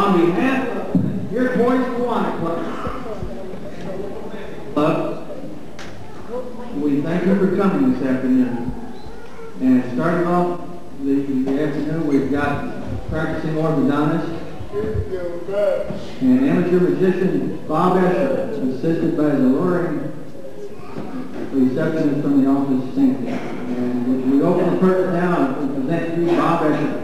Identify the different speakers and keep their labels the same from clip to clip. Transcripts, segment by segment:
Speaker 1: On behalf of your Boys Kiwanis Club, we thank you for coming this afternoon. And starting off the afternoon, we've got practicing orthodontist and amateur magician Bob Escher, assisted by his alluring receptionist from the office, Cynthia. And we open the curtain now and present to you Bob Escher.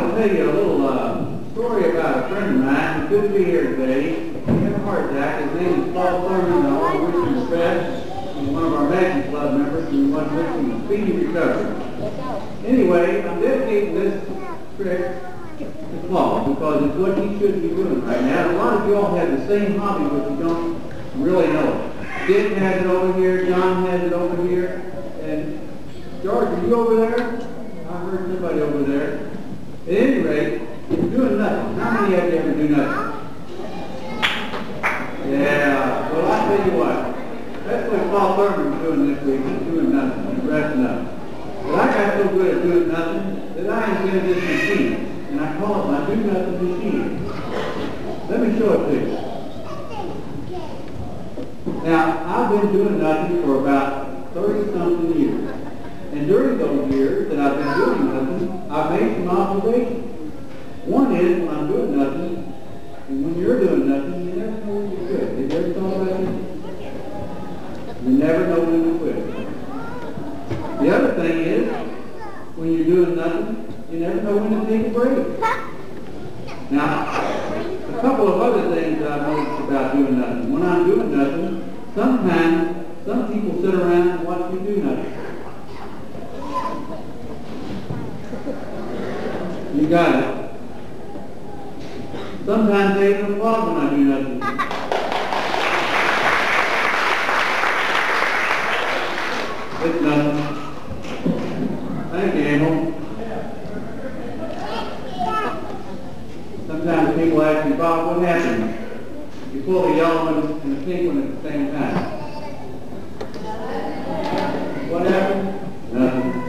Speaker 1: want to tell you a little story about a friend of mine who couldn't be here today. He had a heart attack. His name is Paul Thurman. I want to wish him the best. He's one of our Magic Club members, and we want to wish him a speedy recovery. Anyway, I'm dedicating this trip to Paul because it's what he should be doing right now. A lot of you all have the same hobby, but you don't really know it. Dick has it over here. John has it over here. And George, are you over there? I heard somebody over there. At any rate, you're doing nothing. How many of you ever do nothing? Yeah, well, I'll tell you what. That's what Paul Thurman's doing this week. He's doing nothing. He's resting up. But I got so good at doing nothing that I invented this machine. And I call it my do nothing machine. Let me show it to you. Now, I've been doing nothing for about 30-something years. And during those years that I've been doing nothing, I've made some observations. One is when I'm doing nothing, and when you're doing nothing, you never know when you're good. Have you ever thought about that? You never know when to quit. The other thing is, when you're doing nothing, you never know when to take a break. Now, a couple of other things that I've noticed about doing nothing. When I'm doing nothing, sometimes some people sit around and watch me do nothing. You got it. Sometimes they even applaud when I do nothing. It's nothing. Thank you, Emil. Sometimes people ask me, Bob, what happened? You pull the yellow one and the pink one at the same time. What happened? Nothing.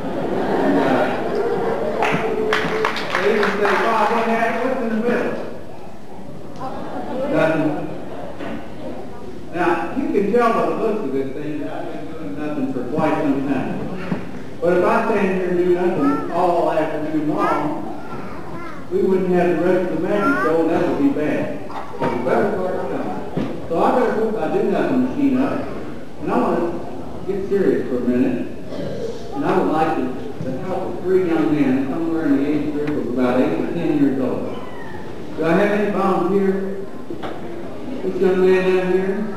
Speaker 1: They even say, Bob, what happened? What's in the middle? Nothing. Now, you can tell by the looks of this thing that I've been doing nothing for quite some time. But if I stand here and do nothing all afternoon long, we wouldn't have the rest of the magic show, and that would be bad. So the better part's done. So I better put my do nothing machine up, and I want to get serious for a minute. And I would like to help with 3 young men somewhere in the age group of about 8 to 10 years old. Do I have any volunteers? This young man down here?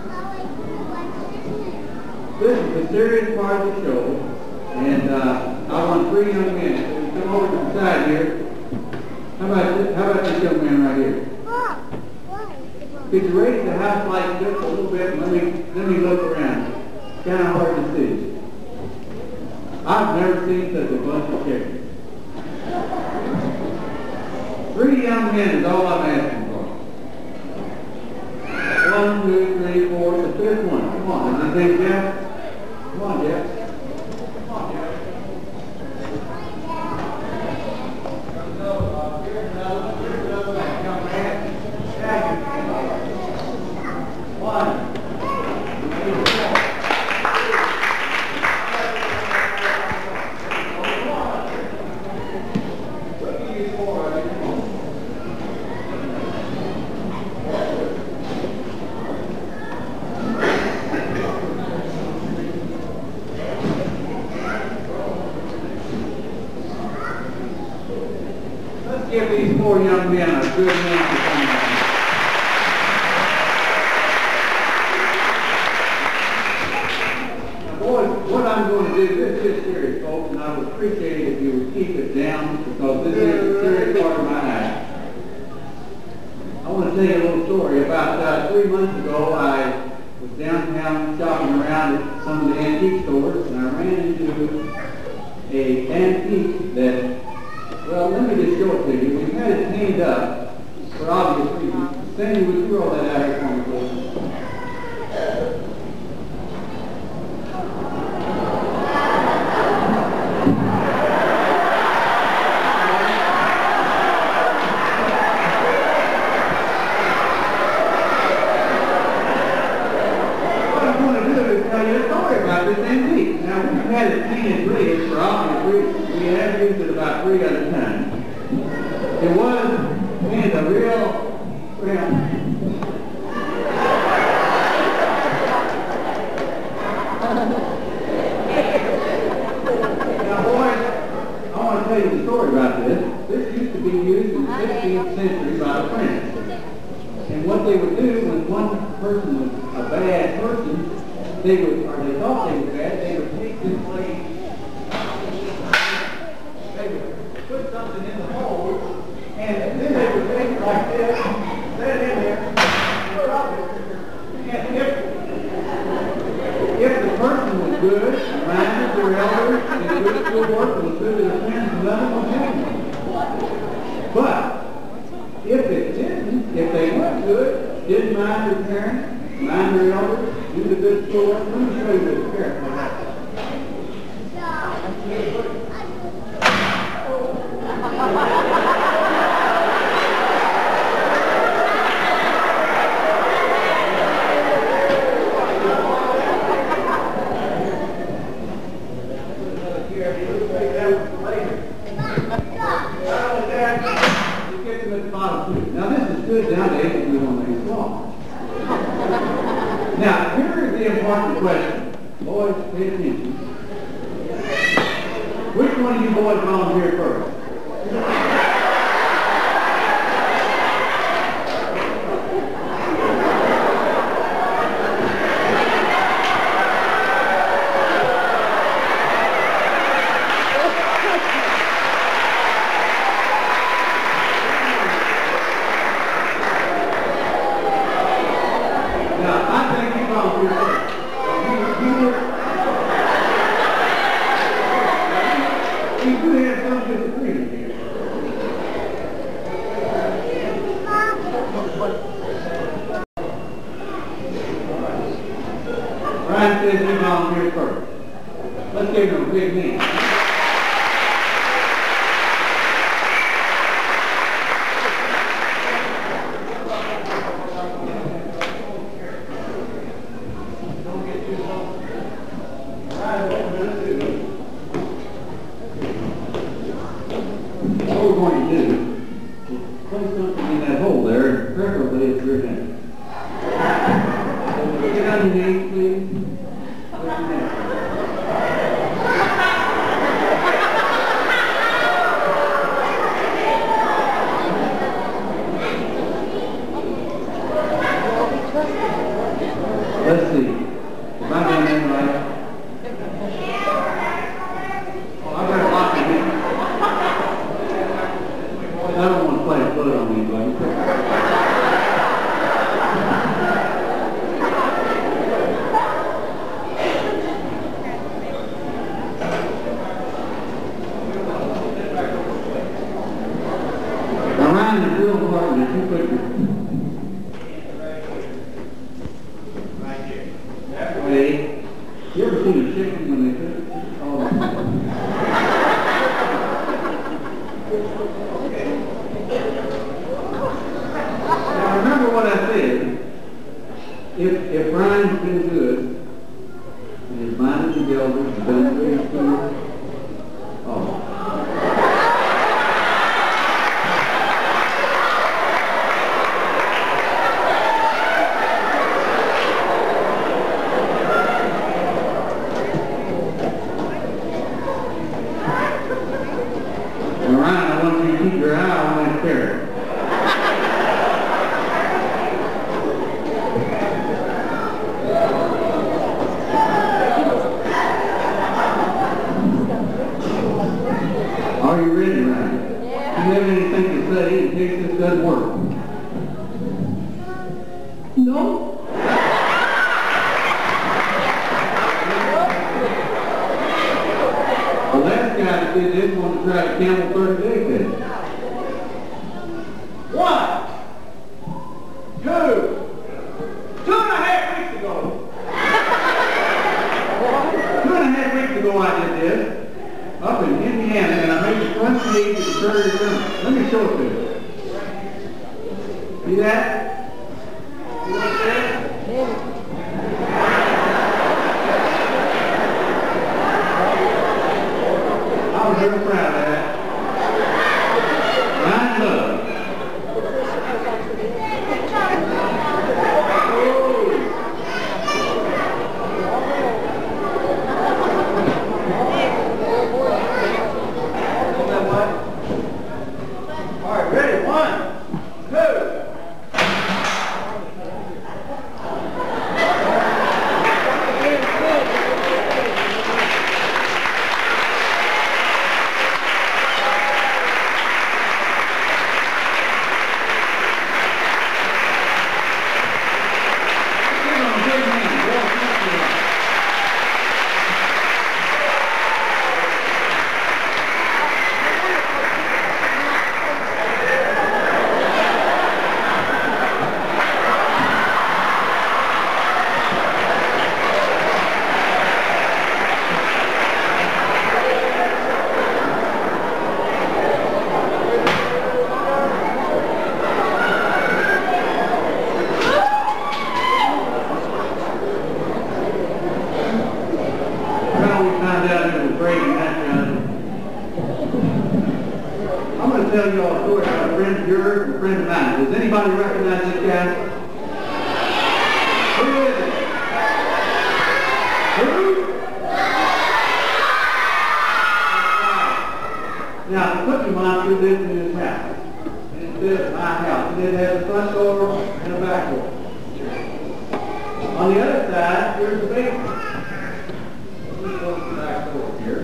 Speaker 1: This is the serious part of the show, and I want 3 young men to come over to the side here. How about this young man right here? Could you raise the house light just a little bit and let me look around? It's kind of hard to see. I've never seen such a bunch of chickens. 3 young men is all I'm asking for. 1, 2, 3, 4, the 5th one. Come on, is his name Jeff? Come on, Jeff. Come on, Jeff. Give these 4 young men a good hand to come back. Now, boys, what I'm going to do, this is serious, folks, and I would appreciate it if you would keep it down because this is a serious part of my act. I want to tell you a little story. About 3 months ago, I was downtown shopping around at some of the antique stores, and I ran into an antique that, well, let me just show it to you. We had it cleaned up for obvious reasons. Sandy, would you roll that out here for me, please? What I'm going to do is tell you a story about this antique. Now, we've had it painted red for obvious reasons. We have used it about 3 other times. It was painted a real, Now, boys, I want to tell you the story about this. This used to be used in the 15th century by the French. And what they would do when one person was a bad person, they would, or they thought they were bad, they would take this blade, they would put something in the hole, and then they would take it like this, set it in there, put it up there. And if the person was good, minded their elders, and good schoolwork, was good to their friends, nothing would happen. But if it didn't, if they weren't good, didn't mind their parents, mind their elders, do the good schoolwork, let me show you this parent. Now this is good nowadays if we don't make it wrong. Now here is the important question. Boys, pay attention. Which one of you boys volunteered first? Ryan says he volunteered first. Let's give him a big hand. Don't get too long. Ryan, what we're going to do, what we're going to do is place something in that hole there, preferably it's your hand. Get underneath, please. Let's see. If I get in right. Oh, I got a lock in here. I don't want to play a foot on anybody. Now, Ryan, it's real important that you put your you ever seen a chicken when they cook? Oh. Now remember what I said. If Brian's been good, and his mind is the elders, he's done good school, oh. Ryan, I want you to keep your eye on that carrot. Are you ready, Ryan? Yeah. Do you have anything to say in case this doesn't work? No? The last guy that did this wanted to try a camel 30-day test. 1, 2, 2.5 weeks ago. 2.5 weeks ago I did this up in Indiana, and I made the front page of the Prairie Journal. Let me show it to you. See that? See what it says? I was very proud of that. Ryan Love. of yours and a friend of mine. Does anybody recognize this guy? Who is it? Who? Now, the cookie monster lived in his house. And it said my house. It did have a front door and a back door. On the other side, here's the basement. Let's go to the back door here.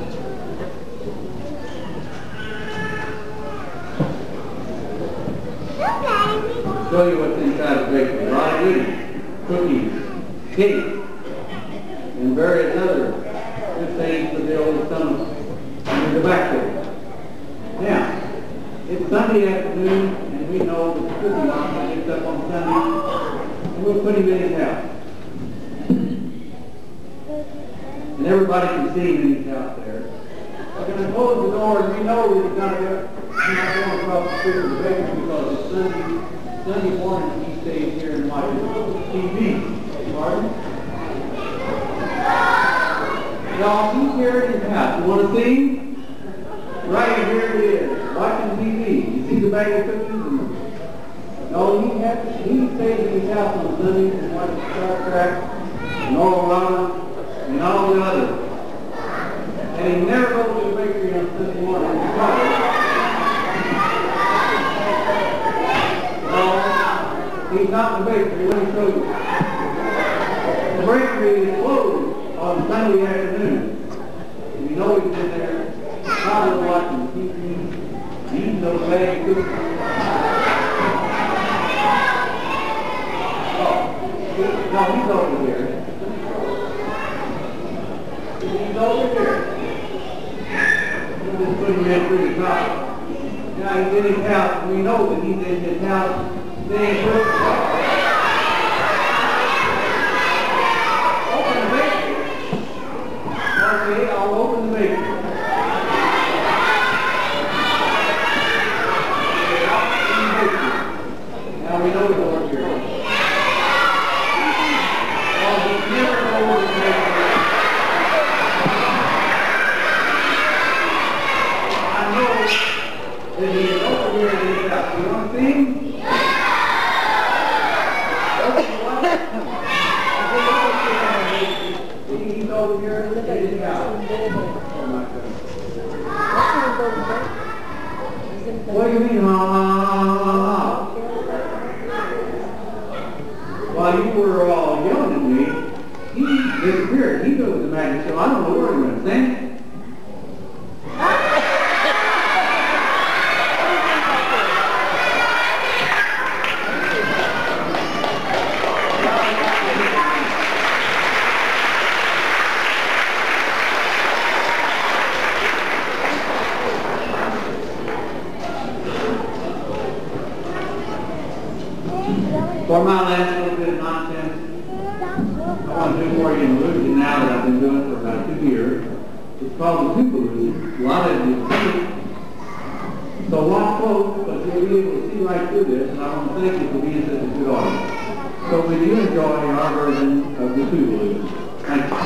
Speaker 1: I'll show you what's inside the bakery. A lot of goodies, cookies, cake, and various other good things for the old stomach in the back door. Now, it's Sunday afternoon, and we know that the cookie monster gets up on Sunday, and we'll put him in his house. And everybody can see him in his house there. We're going to close the door, and we know that he's not going across the street of the bakery because it's Sunday morning he stays here and watches TV. Pardon? Y'all, he's here in his house. You want to see him? Right here it is, watching TV. You see the bag of cookies? No, he stays in his house on Sundays and watches Star Trek and Oral Roberts and all the others. And he never goes to the bakery on Sunday morning because he's not in the bakery. Let me show you. The bakery is closed on Sunday afternoon. You know he's in there, probably watching TV, eating those bag of cookies. Oh, no, he's over here. He's over here. We'll just put him in through the top. Now he's in his house. We know that he's in his house. Open the bakery. Okay, I'll open the bakery. Now we know it's over here. Well, he's never over the bakery. I know that he is over here in his house. You want to see him? He's over here in his house. What do you mean, While you were all yelling at me, he disappeared. He goes to the magic show. I don't know where he went. Sing? For my last little bit of nonsense, I want to do for you an illusion now that I've been doing it for about 2 years. It's called the tube illusion. A lot of you see it. So watch close, but you'll be able to see right through this, and I want to thank you for being such a good audience. So will you enjoy our version of the tube illusion? Thank you.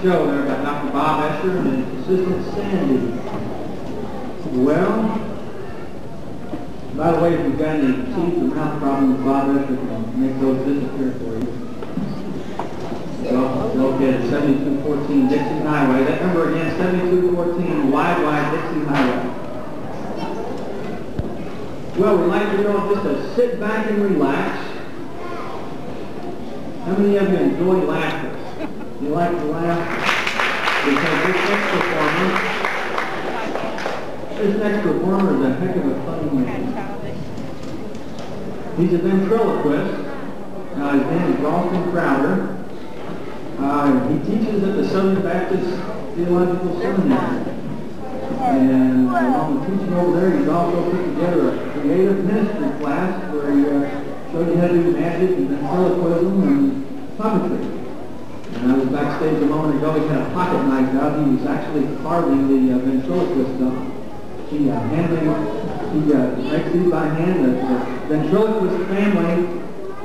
Speaker 1: show there about Dr. Bob Escher and his assistant Sandy. Well, by the way, if you've got any teeth or mouth problems, Bob Escher can make those disappear for you. So, located at 7214 Dixie Highway. That number again, 7214 Wide Dixie Highway. Well, we'd like you all just to sit back and relax. How many of you enjoy laughter? You like to laugh? Because this next performer is a heck of a funny man. He's a ventriloquist. His name is Ralston Crowder. He teaches at the Southern Baptist Theological Seminary. And along with teaching over there, he's also put together a creative ministry class where he showed you how to do magic and ventriloquism and puppetry. And I was backstage a moment ago. He had a pocket knife out. He was actually carving the ventriloquist stuff. He makes these by hand. The ventriloquist family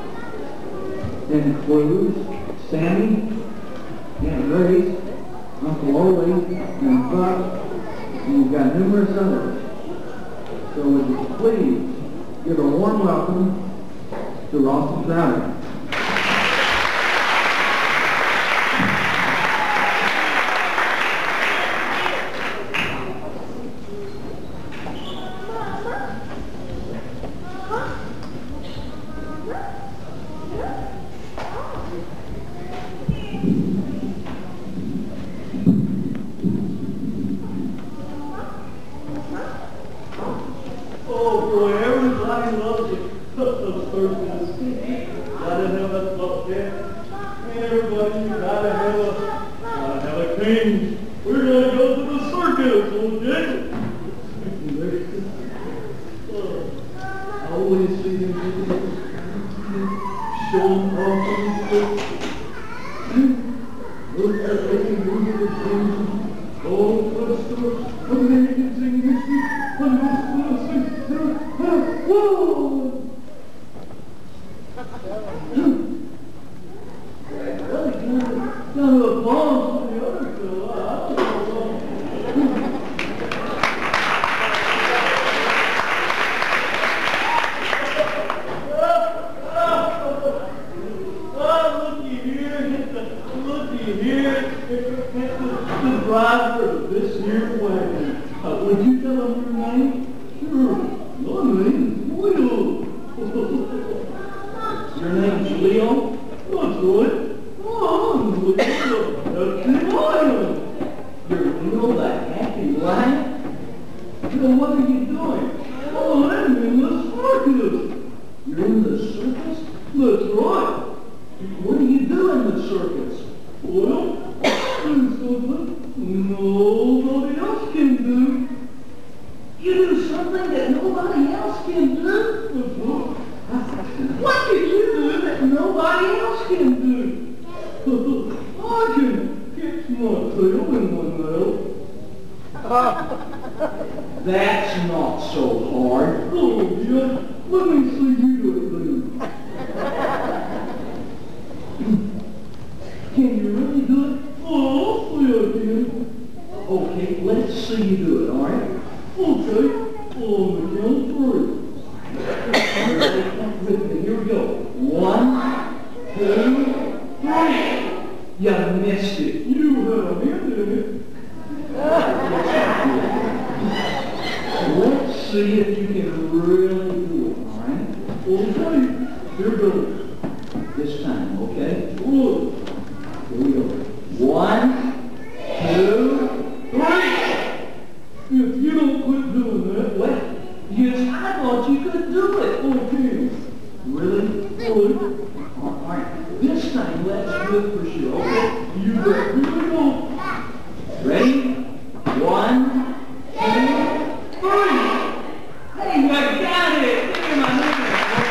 Speaker 1: includes Sammy, Aunt Grace, Uncle Ole, and Buck, and you've got numerous others. So would you please give a warm welcome to Ralston Crowder.
Speaker 2: That's not so hard. Oh, yeah. Let me see you do it, then. Can you really do it? Oh, yeah, I can. Okay, let's see you do it, all right? Okay. On the count of 3. Here we go. 1, 2, 3. You missed it. You had a hand in it. Let's see if you can really do it, all right? Okay, here goes. This time, okay? Good. Here we go. 1, 2, 3. If you don't quit doing that, what? Yes, I thought you could do it. Okay. Really? Good. All right. This time, let's do it for sure, okay? You bet. Here we go. Ready? 1, 2, 3. Hey, I got it! Look at my number.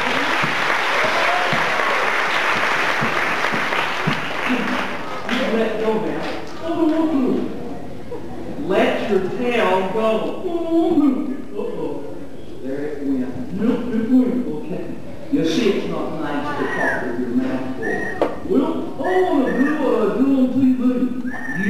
Speaker 2: You let go now. Oh, let your tail go. Uh-oh. There it went. Nope, it went. Okay. You see, it's not nice to talk with your mouth full. Well, I want to do what I do on TV.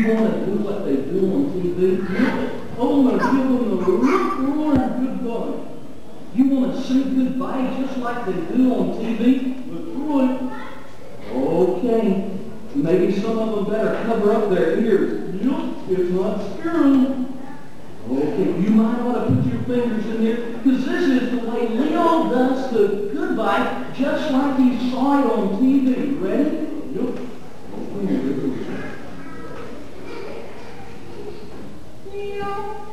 Speaker 2: TV. I want to give them a roaring goodbye. You want to say goodbye just like they do on TV? That's right. Okay. Maybe some of them better cover up their ears. Yep, it's not scaring. Okay, you might want to put your fingers in there, because this is the way Leo does the goodbye, just like he saw it on TV. Ready? Yep. Leo.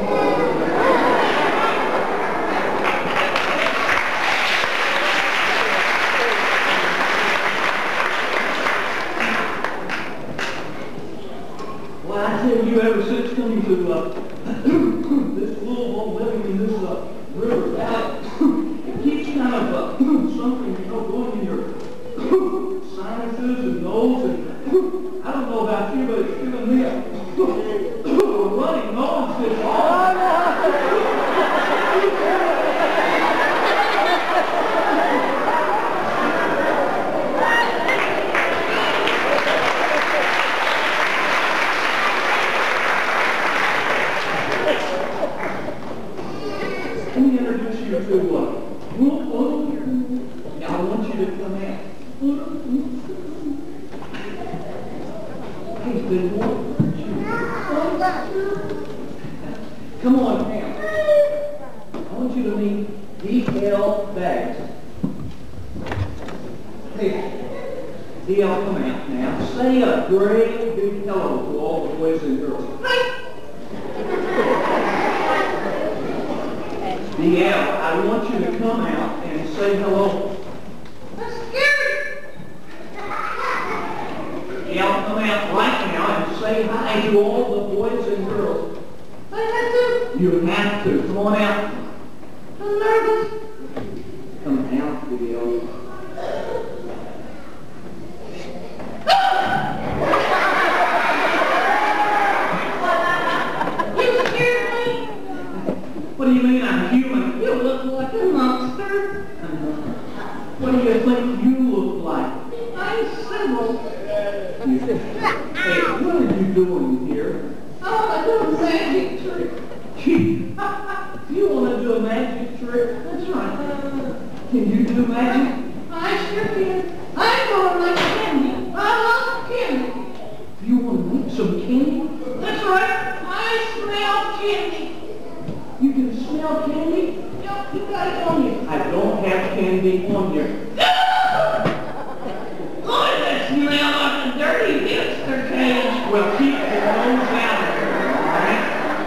Speaker 2: Well, I tell you, ever since coming to this Louisville, living in this river valley, it keeps kind of something, going in your sinuses and nose, and I don't know about you, but it's giving me a running nose this Let me introduce you to I want you to come out. He's been wanting. Come on, Pam. I want you to meet D.L. Bags. Hey, D.L., come out now. Say a great big hello to all the boys and girls. D.L., I want you to come out and say hello.
Speaker 3: I'm scared.
Speaker 2: D.L., come out right now and say hi to all the boys and girls.
Speaker 3: I have to.
Speaker 2: You have to. Come on out.
Speaker 3: I'm nervous.
Speaker 2: Come out, D.L.
Speaker 3: You scared me.
Speaker 2: What do you mean I'm human?
Speaker 3: You look like a monster.
Speaker 2: What do you think you look like?
Speaker 3: I'm Sybil.
Speaker 2: Hey, what are you doing here?
Speaker 3: I want to do a magic trick.
Speaker 2: You want to do a magic trick?
Speaker 3: That's right.
Speaker 2: Can you do magic?
Speaker 3: I sure can. I'm going to make candy. I love candy.
Speaker 2: You want to make some candy?
Speaker 3: That's right. I smell candy.
Speaker 2: You can smell candy?
Speaker 3: Yep, you got it on you.
Speaker 2: I don't have candy on you.
Speaker 3: Boy, that smell like a dirty hipster cage.
Speaker 2: Well, keep your nose out of here, all right?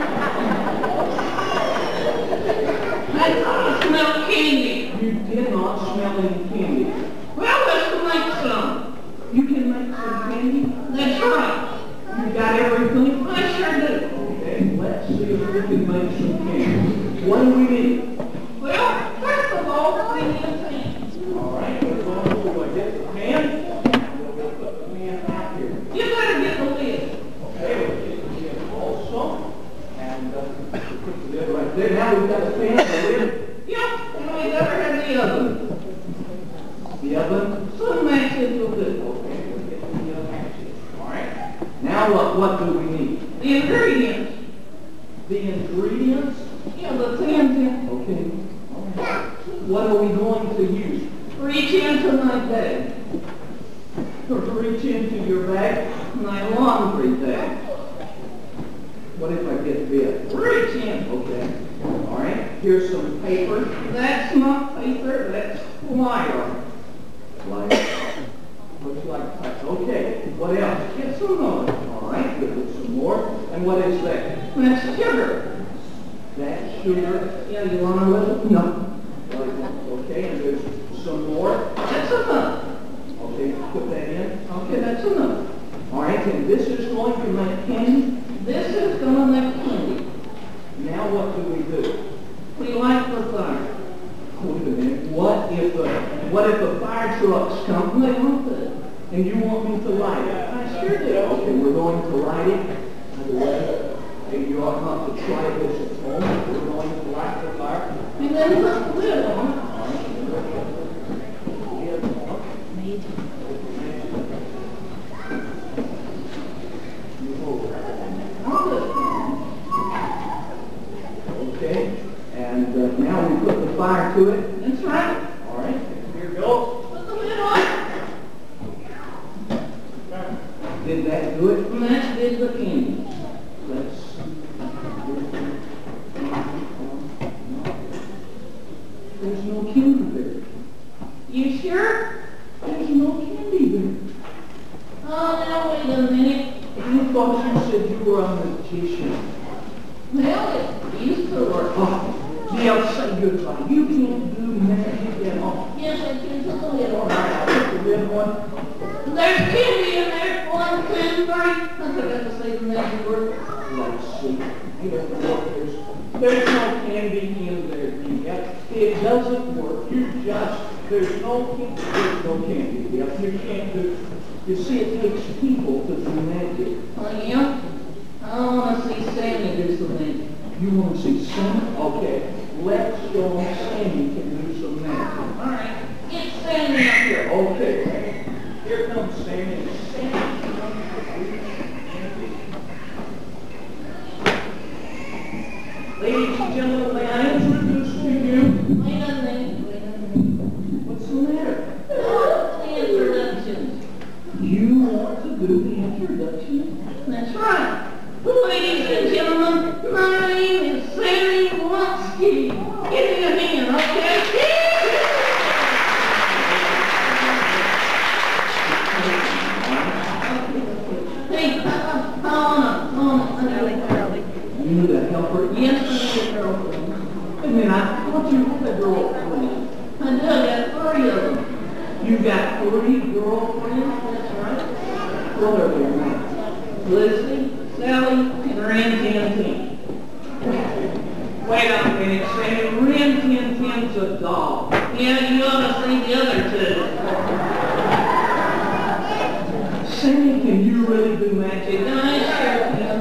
Speaker 3: I thought I smelled candy.
Speaker 2: You did not smell any candy.
Speaker 3: Well, let's make some.
Speaker 2: You can make some candy?
Speaker 3: That's right.
Speaker 2: You got everything?
Speaker 3: I sure do.
Speaker 2: Okay, let's see if we can make some candy. What do we need?
Speaker 3: Well, first of all, we need a pan.
Speaker 2: All right, we're going to get the pan. We'll put the pan out here.
Speaker 3: You better get the lid.
Speaker 2: Okay, we'll get the lid also. And we'll put the lid right there. Now we've got the pan and the lid.
Speaker 3: Yep, and we better have the oven.
Speaker 2: The oven.
Speaker 3: Some matches will do.
Speaker 2: Okay, we'll get the matches. All right. Now what do we need?
Speaker 3: The ingredients.
Speaker 2: The ingredients.
Speaker 3: Yeah, the pan.
Speaker 2: Okay. All right. What are we going to use?
Speaker 3: Reach into my bag.
Speaker 2: Reach into your bag.
Speaker 3: My laundry bag.
Speaker 2: What if I get bit?
Speaker 3: Reach in.
Speaker 2: Okay. All right. Here's some paper.
Speaker 3: That's not paper, that's wire.
Speaker 2: Looks like paper. Okay. What else?
Speaker 3: Get some more.
Speaker 2: All right. We'll put some more. And what is that?
Speaker 3: That's sugar.
Speaker 2: That's sugar.
Speaker 3: Yeah, you want a little?
Speaker 2: No. Okay. And there's some more.
Speaker 3: That's enough.
Speaker 2: Okay. Put that in.
Speaker 3: Okay, that's enough.
Speaker 2: All right. And this is going to make candy.
Speaker 3: This is going to make candy.
Speaker 2: Now what do we do?
Speaker 3: We light the fire.
Speaker 2: Wait a minute. What if the fire trucks come?
Speaker 3: They want it.
Speaker 2: And you want me to light it?
Speaker 3: I sure do.
Speaker 2: Okay, we're going to light it. By the way, and you ought not to try this at home. We're going to light the fire.
Speaker 3: And then put the lid on it.
Speaker 2: You hold it.
Speaker 3: Hold it.
Speaker 2: fire to it?
Speaker 3: That's right.
Speaker 2: All right, here goes.
Speaker 3: Put the lid on.
Speaker 2: Did that do it?
Speaker 3: And that did the candy.
Speaker 2: Let's see. There's no candy there.
Speaker 3: You sure?
Speaker 2: There's no candy there.
Speaker 3: Oh, now wait a minute.
Speaker 2: You thought you said you were a magician.
Speaker 3: Well, it used to work.
Speaker 2: Oh, Dale, say goodbye. You can't do magic at all.
Speaker 3: Yes, I can put the lid on.
Speaker 2: All right, I'll put the lid on.
Speaker 3: There's candy in there. 1, 2, 3. I forgot to say the magic word.
Speaker 2: Let's see. You don't know there's no candy in there, Dale. It doesn't work. There's no candy, Dale. You can't do. You see, it takes people to do magic.
Speaker 3: Oh, yeah? I want to see Sammy do some magic.
Speaker 2: You want to see Sammy? Okay. Let's show them Sammy can do some magic.
Speaker 3: All right. Get Sammy up here.
Speaker 2: Okay. Here comes Sammy. Ladies and gentlemen, may I introduce to you?
Speaker 3: Wait a minute.
Speaker 2: What's the matter?
Speaker 3: The introduction.
Speaker 2: You want to do the introduction?
Speaker 3: That's right. Ladies and gentlemen, my name is Sammy Watsky. Give me a hand, okay? Hey, I
Speaker 2: You need a helper?
Speaker 3: Yes, I need a girlfriend.
Speaker 2: Wait a minute, I thought you had a girlfriend.
Speaker 3: I do, I got 3 of them.
Speaker 2: You got 3 girlfriends?
Speaker 3: That's right.
Speaker 2: What are their names?
Speaker 3: Lucy, Sally, and Ren Tin Tin.
Speaker 2: Wait a minute, Sammy. Ren Tin Tin's a dog.
Speaker 3: Yeah, you ought to see the other 2.
Speaker 2: Sammy, can you really do magic?
Speaker 3: I sure can.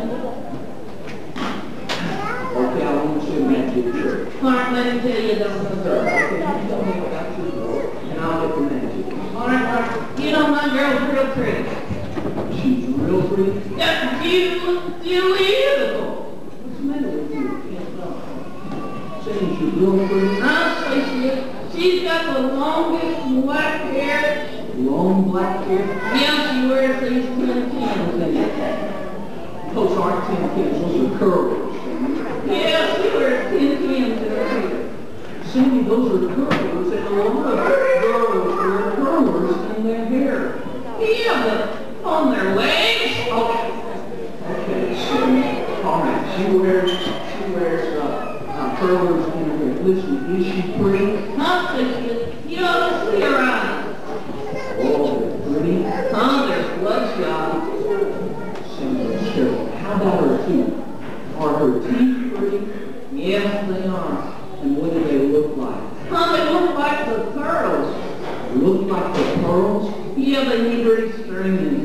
Speaker 2: Okay, I want to see magic trick.
Speaker 3: Mark, let me tell you don't know
Speaker 2: Okay, you tell me about your girl, and I'll get the magic.
Speaker 3: All right, Mark. You know my girl's real pretty.
Speaker 2: She's real pretty.
Speaker 3: That's beautiful.
Speaker 2: What's the matter with you? Sammy's real pretty.
Speaker 3: I'll say she is. She's got the longest black hair.
Speaker 2: Long black hair.
Speaker 3: Yeah, she wears these 10 pins in it.
Speaker 2: Those aren't 10 pins, those are curlers.
Speaker 3: Yeah, she wears 10 pins in her hair.
Speaker 2: Sammy, those are curlers, and a lot of girls wear curlers in their hair.
Speaker 3: Yeah, but on their legs.
Speaker 2: Okay, Sammy. All right, she wears curlers in her hair. Listen, is she pretty?
Speaker 3: I'll say she is. You ought to see her eyes.
Speaker 2: Oh, they're pretty.
Speaker 3: Oh, there's bloodshot.
Speaker 2: Sammy, careful. How about her teeth? Are her teeth pretty?
Speaker 3: Yes, they are.
Speaker 2: And what do they look like?
Speaker 3: Oh, they look like the pearls.
Speaker 2: Look like the pearls?
Speaker 3: Yeah, they need restringing.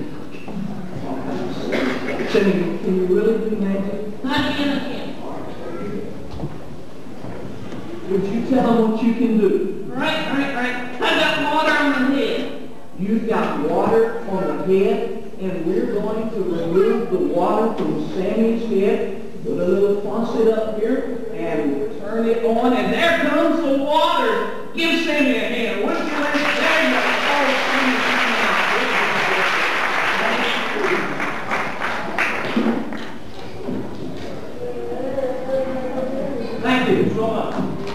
Speaker 2: Sammy, can you really do magic?
Speaker 3: I can.
Speaker 2: Would you tell them what you can do?
Speaker 3: Right. I got water on my head.
Speaker 2: You've got water on the head, and we're going to remove the water from Sammy's head. Put a little faucet up here, and turn it on, and there comes the water. Give Sammy a hand. Would you like to? There you go. Oh, Sammy's coming out. Thank you so much.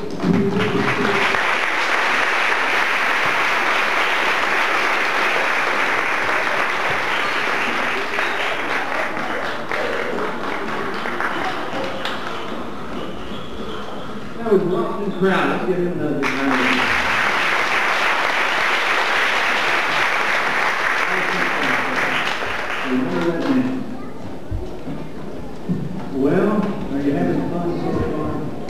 Speaker 2: That was Washington crowd. Let's give him another round. Remember that name. Well, are you having fun so far?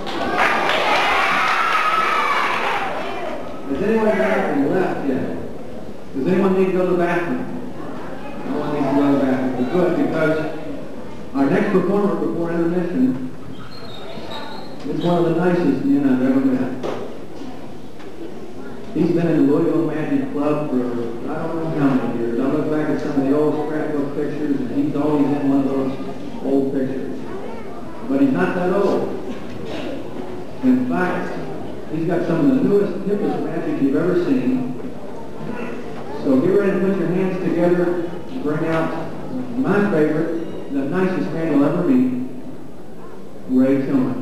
Speaker 2: Has anyone got up and left yet? Does anyone need to go to the bathroom? No one needs to go to the bathroom. Well, good, because our next performer before intermission is one of the nicest men I've ever met. He's been in the Louisville Magic Club for I don't know how many years. I look back at some of the old scrapbook pictures, and he's always in one of those old pictures. But he's not that old. In fact,
Speaker 1: He's got some of the newest, hippest magic you've ever seen. So get ready to put your hands together and bring out my favorite, the nicest man you'll ever meet, Ray Tillman.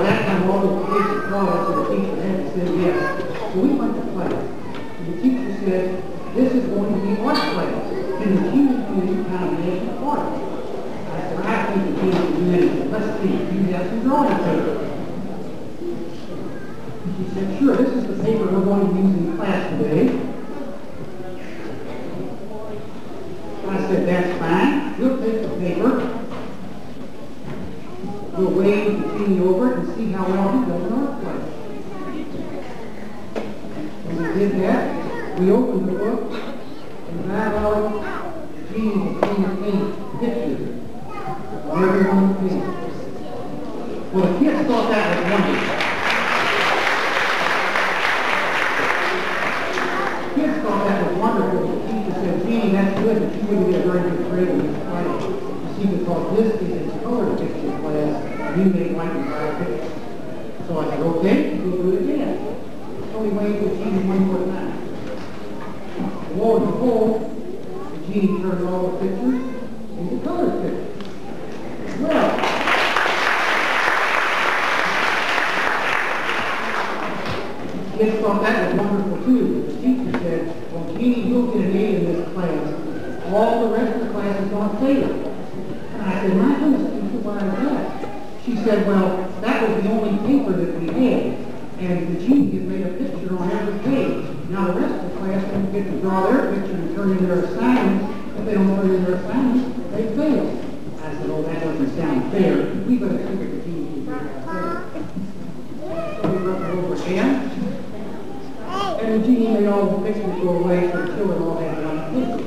Speaker 4: that time, all the kids applauded, so the teacher had to say yes. So we went to class. And the teacher said, this is going to be art class. And the Genie community kind of made art. I said, I think the Genie community, let's see, you have some drawing paper. She said, sure, this is the paper we're going to use in class today. I said, that's fine. We'll take the paper. We'll wave the Genie over it and see how well he does in art class. When we did that, we opened the book, and that out, the Genie was going to paint pictures of everyone's paint. Well, the kids thought that was wonderful. The kids thought that was wonderful. The teacher said, Genie, that's good, but you wouldn't get a very good grade in this class. You see, because this is a color picture class, and you make white and black pictures. So I said, okay, we'll do it again. So we waved the Genie one more time. Lo and behold, the Genie turned all the pictures into color pictures. Well, kids thought that was wonderful too. The teacher said, well, Genie, you'll get an A in this class. All the rest of the class is going to fail. And I said, my goodness, teacher, why is that? She said, well, that was the only paper that we had. And the Genie had made a picture on every page. Now the rest of the class don't get to draw their picture and turn in their assignments. If they don't turn in their assignments, they fail. I said, oh, that doesn't sound fair. We better figure the Genie can do that better. So we looked it over again. And the Genie made all the pictures go away, so the children all had one picture.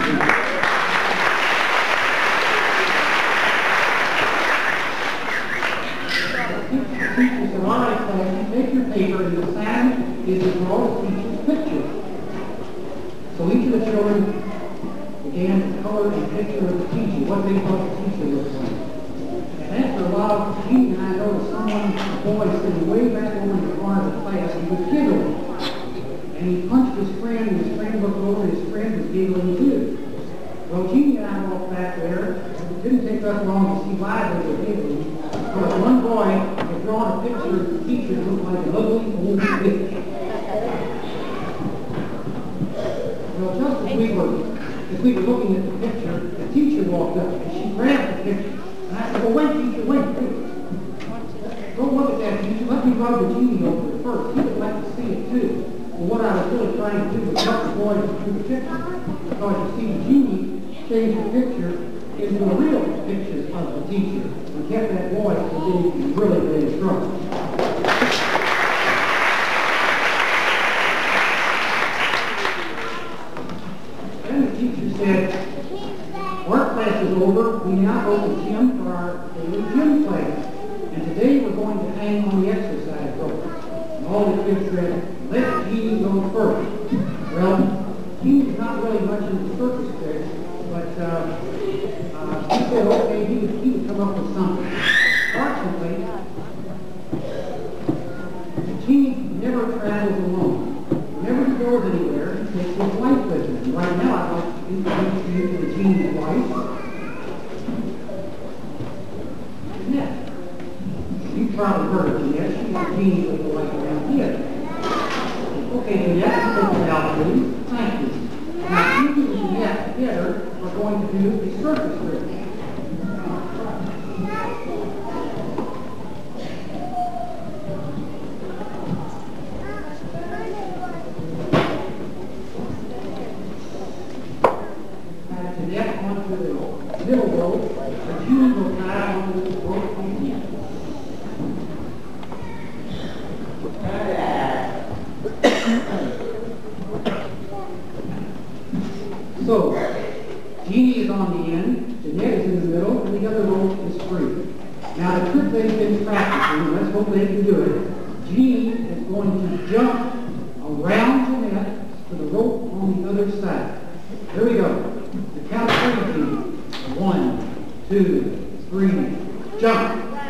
Speaker 4: The teacher said, all right, class, you take your paper, and the assignment is to draw the teacher's picture. So each of the children began to color a picture of the teacher, what they thought the teacher looked like. And after a while, Genie and I noticed someone, a boy, sitting way back over in the corner of the class, and he was giggling. And he punched his friend, and his friend looked over, and his friend was giggling too. Well, Genie and I walked back there. It didn't take us long to see why they were giggling, because one boy had drawn a picture of the teacher that looked like an ugly old bitch. Well, just as we were looking at the picture, the teacher walked up, and she grabbed the picture. And I said, well, wait, teacher, wait, please. Don't look at that, teacher. Let me rub the Genie over it first. He would like to see it too. Well, what I was really trying to do was help the boy to do the picture. Because you see, the Genie changed the picture into a real picture of the teacher and kept that boy from getting really bad trouble. Then the teacher said, our class is over. We now go to gym for our daily gym class. And today we're going to hang on the exercise rope. And all the kids said, let Genie go first. Well, Genie's not really much into circus tricks, but he said, okay, he would come up with something. Fortunately, Genie never travels alone. Whenever he goes anywhere, he takes his wife with him. And right now, I'd like to introduce you to Genie's wife, Jeanette. You've probably heard of Jeanette. She's the Genie with the light around here. Okay, Jeanette, take it out, please. Thank you. Now, Genie and Jeanette together are going to do a circus trick. Now, Jeanette onto the middle rope, and Genie will tie onto the rope from the end. So, Genie is on the end, Jeanette is in the middle, and the other rope is free. Now, the trick they've been practicing, let's hope they can do it. Genie is going to jump around Jeanette to the rope on the other side. Here we go. The count of three, Genie. 1, 2, 3, jump.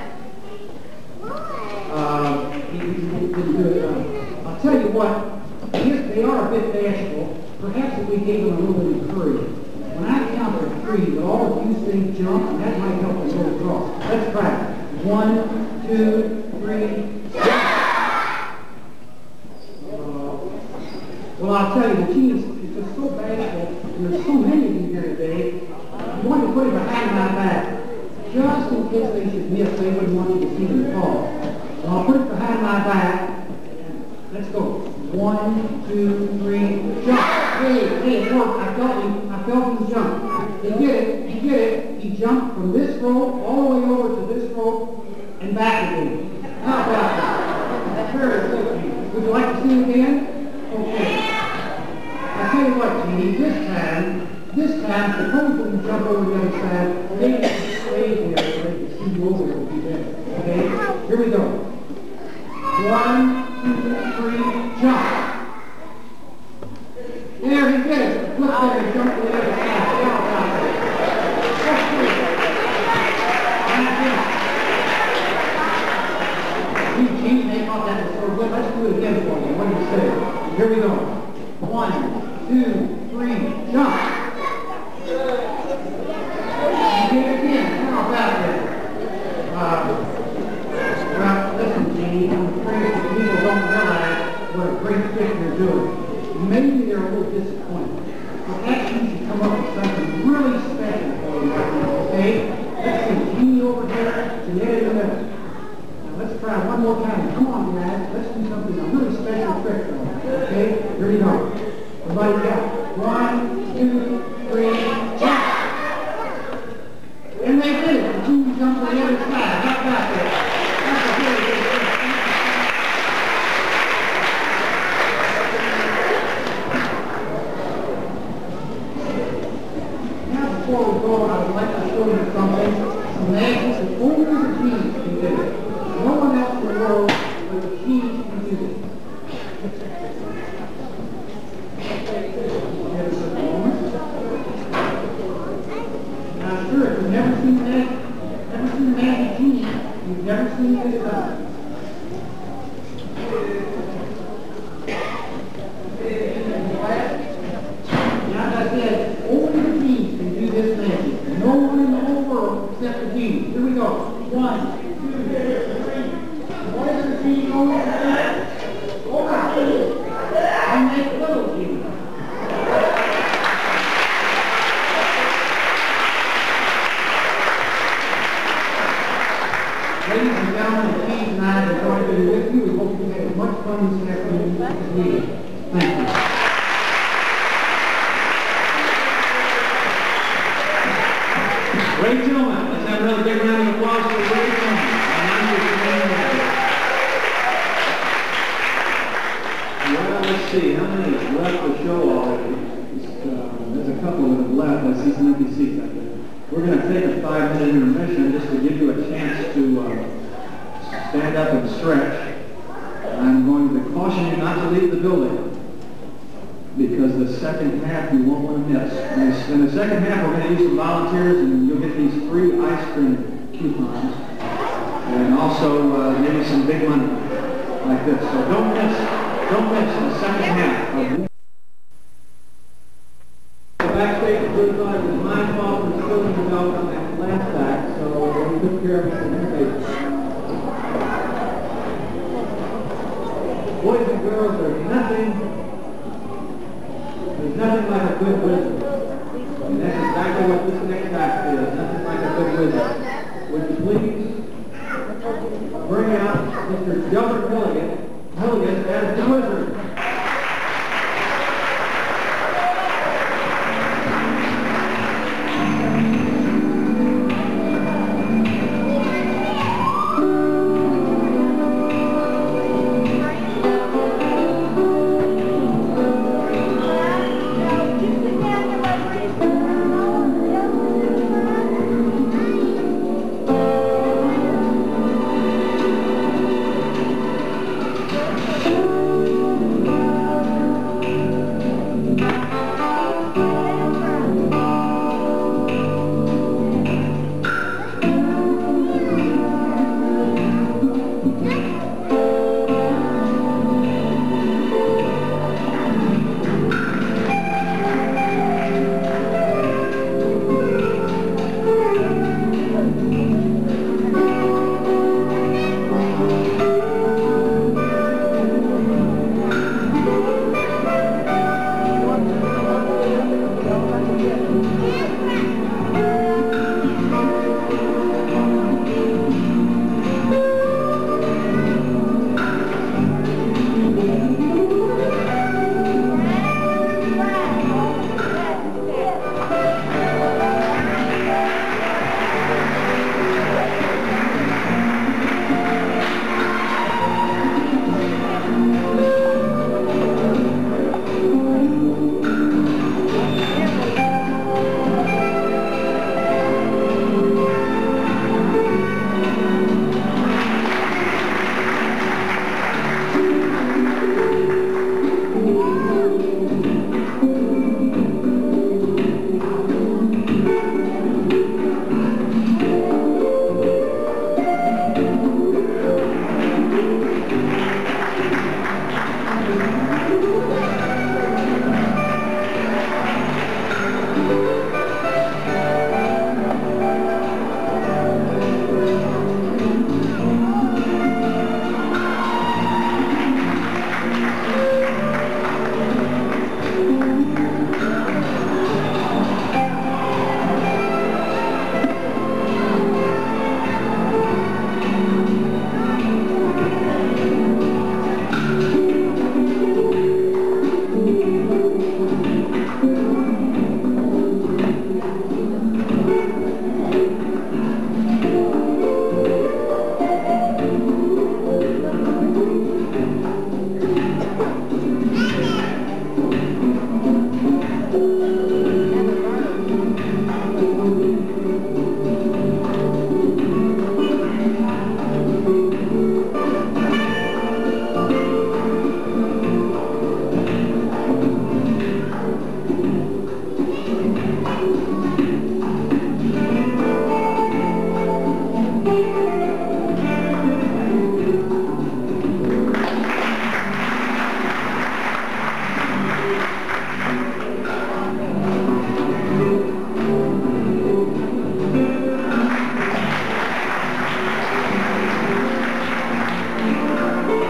Speaker 4: He didn't do it. I'll tell you what, they are a bit bashful. Perhaps if we gave them a little bit of encouragement. When I count to 3, but all of you say jump, and that might help us go across. Let's try it. 1, 2, 3, Well, I'll tell you, the team is just so bashful, and there's so many of you here today. You want to put it behind my back, just in case they should miss. They wouldn't want you to see them fall. So I'll put it behind my back. Let's go. 1, 2, 3, jump. Hey, it worked. I felt him jump. He did it. He jumped from this rope all the way over to this rope and back again. How about that? Very good. Would you like to see it again? Okay. I tell you what, Jeannie, this time, suppose when you jump over the other side, they can stay there so they can see you over there. Okay? Here we go. 1, 2, 3, jump. There, he did it. Look there, he jumped to the other side. Gene, they thought that was so good. Let's do it again for you. What do you say? Here we go. 1, 2, 3, jump. And do it again. How about that? Well, listen, Jeannie, I'm afraid that people don't realize what a great trick you're doing. Maybe they're a little disappointed. But actually, you come up with something really special for you right now, okay? Let's see, Jeannie over here, Jeanette in the middle. Let's try one more time. Come on, guys. Let's do something, a really special trick for you. Okay? Here we go. Everybody got 1, 2, 3, jump! And they did it. The two jumped to the other side. How about that? That's a really good trick. Now, before we go, I would like to show you something. Some magic that only the teams can do. No one else in the world but the teams can do it. Give us a moment. Now, sure, if you've never seen the magic team, you've never seen this done. Now, as I said, only the teams can do this magic. No one in the whole world except the teams. Here we go. 1, 2, 3. What is the team over there? Over here. And make little team. Ladies and gentlemen, the team tonight is going to be with you. We hope you had as much fun this afternoon as we did. Thank you. Great gentlemen. Let's have another big round of applause for the great gentlemen.
Speaker 1: Well, let's see. How many have left the show already? There's a couple that have left. I see some empty seats out there. We're going to take a 5-minute intermission just to give you a chance to stand up and stretch. I'm going to caution you not to leave the building because the second half you won't want to miss. In the second half, we're going to use some volunteers, and you'll get these free ice cream coupons, and also maybe some big money like this. So don't miss in the second half. The backstage crew thought it was my fault for spilling the milk on that last act, so we took care of it in their favor. Boys and girls, there's nothing like a good wizard. And that's exactly what this next act is. Nothing like a good wizard. Would you please bring out Mr. Gilbert Milligan as the wizard?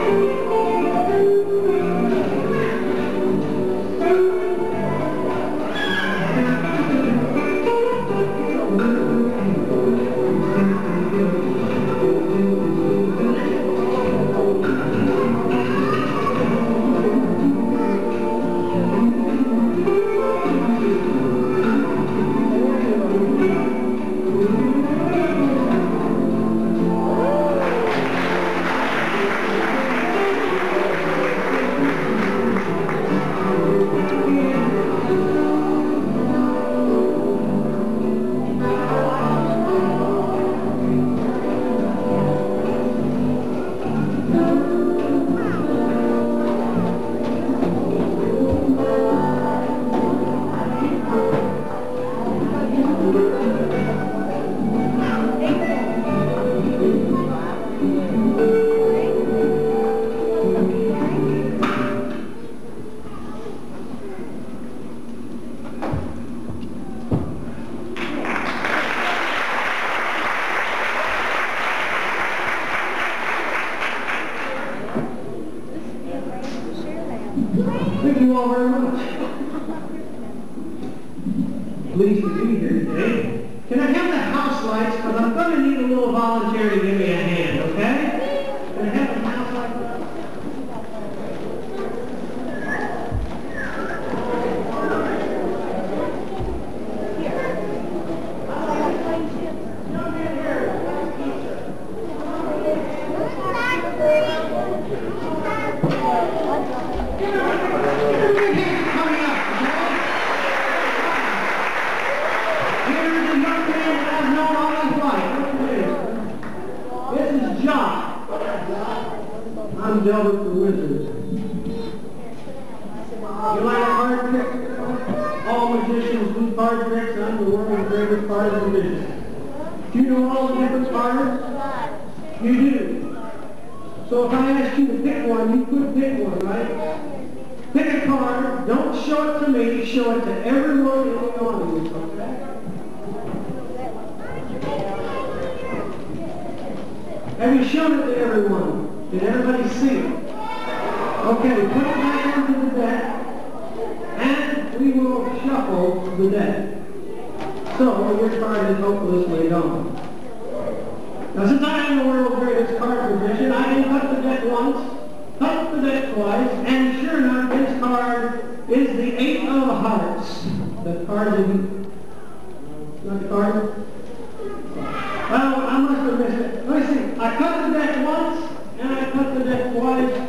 Speaker 4: Thank you all very much. Pleased to be here today. Can I have the house lights? Because I'm going to need a little volunteer to give me a hand, okay? Can I have the house lights? I'm Delbert the Wizard. You like card tricks? All magicians do card tricks. I'm the world's greatest card magician. Do you know all the different cards? You do. So if I asked you to pick one, you could pick one, right? Pick a card. Don't show it to me. Show it to everyone in the audience, okay? Have you shown it to everyone? Did everybody see it? Okay, put it back into the deck, and we will shuffle the deck. So, your card is hopelessly gone. Now, since I am the world's greatest card magician, I can cut the deck once, cut the deck twice, and sure enough, this card is the 8 of Hearts. The card isn't... Not the card? Well, I must have missed it. Let me see. I cut the deck once, and I cut the deck twice,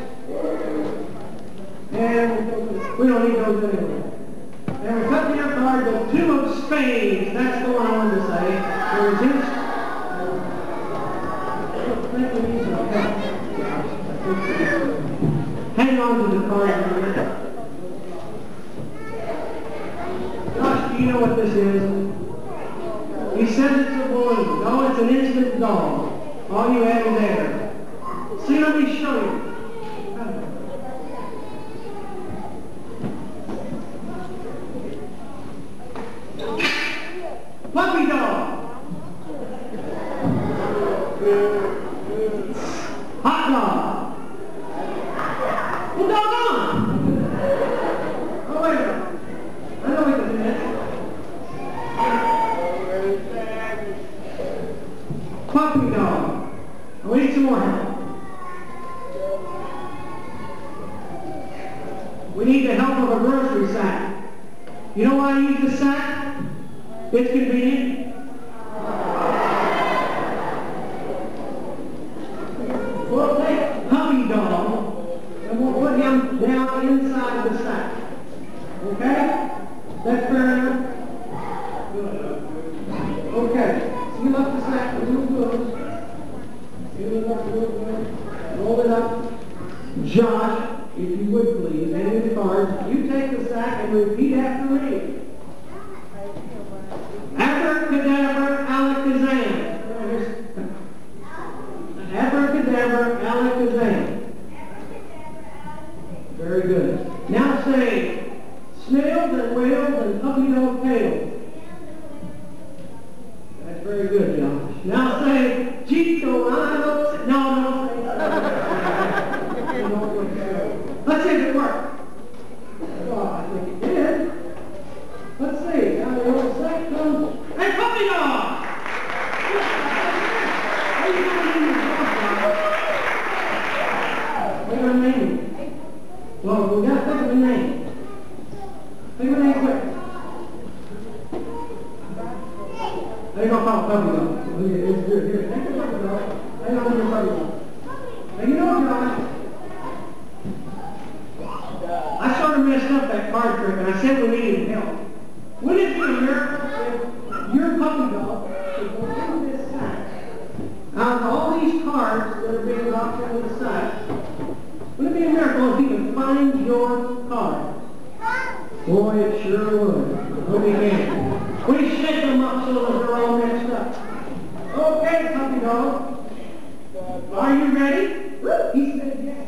Speaker 4: and we don't need those anyway. And we cut the other card, the 2 of Spades. That's the one I wanted to say. There it is. Hang on to the card a minute. Josh, do you know what this is? He says it's a balloon. No, it's an instant doll. All you have is air. See, let me show you. Puppy dog. Hot dog. Well, doggone. Oh, wait a minute. I know we can do that. Puppy dog. We need some more help. We need the help of a grocery sack. You know why I use the sack? It's convenient. We'll take Puppy Dog and we'll put him down inside the sack. Okay? That's fair enough? Good. Okay. Seal up the sack with two clothes. Seal it up real good. Roll it up. Josh, if you would please, and the cards, you take the sack and repeat after me. Abracadabra, alakazam. Abracadabra, alakazam. Very good. Now say, snails and whales and puppy-dog tails. That's very good, John. Now say, Chico, no. Let's see if it worked. Oh, I think it did. Let's see. Now the old second. Hey, puppy dog! What are you going to name your dog? What are you going to name him? Well, we got to think of a name. Think of a name quick. They're going to call puppy dog. It's good. Here, take the puppy dog. Hang on to your puppy dog. Now, you know, John, I sort of messed up that card trick, and I said we needed help. Wouldn't it be a miracle if your puppy dog could go into this sack? Out of all these cards that are being locked into the sack, wouldn't it be a miracle if he could find your card? Boy, it sure would. But we can. We shake them up so that they're all mixed up. Okay, puppy dog. Are you ready? He said yes.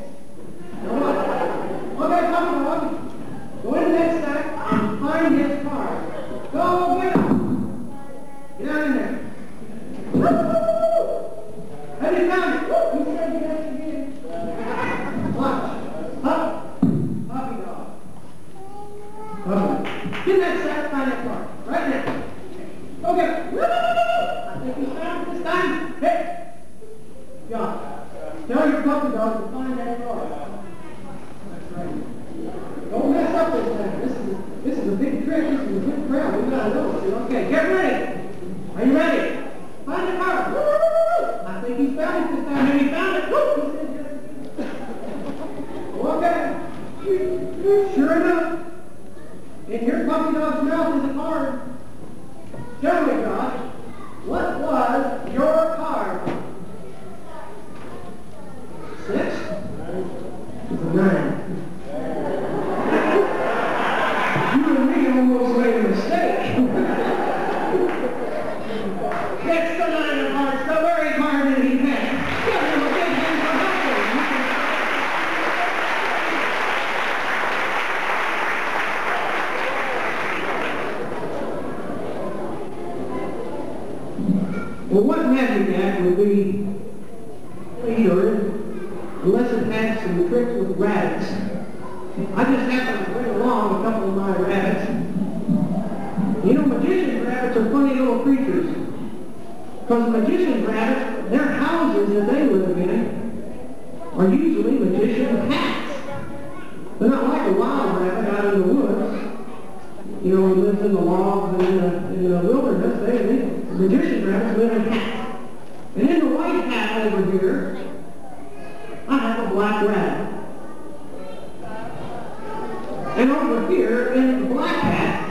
Speaker 4: Okay, puppy dog. Go into that sack and find his card. Go get him. Get out in there. Have you found it? He said yes again. Watch. Up. Puppy dog. Get in that sack, find that card. Right now. Go get it. I think he found it this time. Hey. John. Tell your puppy dog to find that card. That's right. Don't mess up this thing. This is a big trick. This is a big crowd. We gotta know it. Okay, get ready. Are you ready? Find the card. I think he found it this time. Have you found it? Okay. Sure enough, in your puppy dog's mouth is a card. Tell me, Josh, what was your card? 6? It's a 9. You and me almost made a mistake. That's the 9 of hearts, the very card that he had. Give him a big hand for helping. Well, what magic act would be later unless it had some tricks with rabbits? I just happened to bring along a couple of my rabbits. You know, magician rabbits are funny little creatures. Because magician rabbits, their houses that they live in are usually magician hats. They're not like a wild rabbit out in the woods. You know, he lives in the logs and in the wilderness. Magician rabbits live in hats. And in the white hat over here, I have a black rabbit. And over here, in the black hat,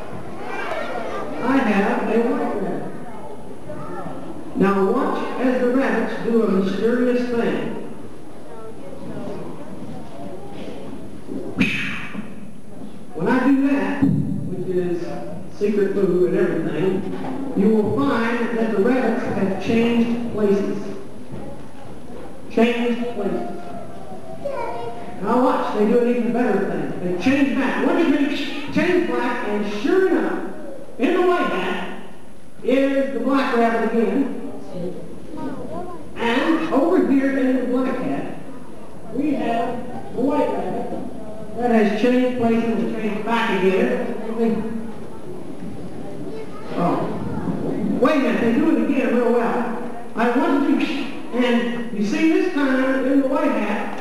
Speaker 4: I have a white rabbit. Now watch as the rabbits do a mysterious thing. When I do that, which is secret move and everything, you will find that the rabbits have changed places. Changed places. Now watch, they do an even better thing. They change back. One, two, three, change black, and sure enough, in the white hat is the black rabbit again. And over here in the black hat, we have the white rabbit that has changed places and changed back again. Oh. Wait a minute, they do it again real well. I want to, and you see this time in the white hat,